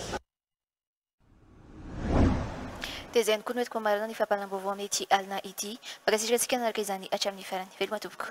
Dia izay ny koa no entiko marina ny fahapalam-baovao amin'ny ity alina ity. Makasitraka antsika anaraka izany hatramin'ny farany. Veloma tompoko.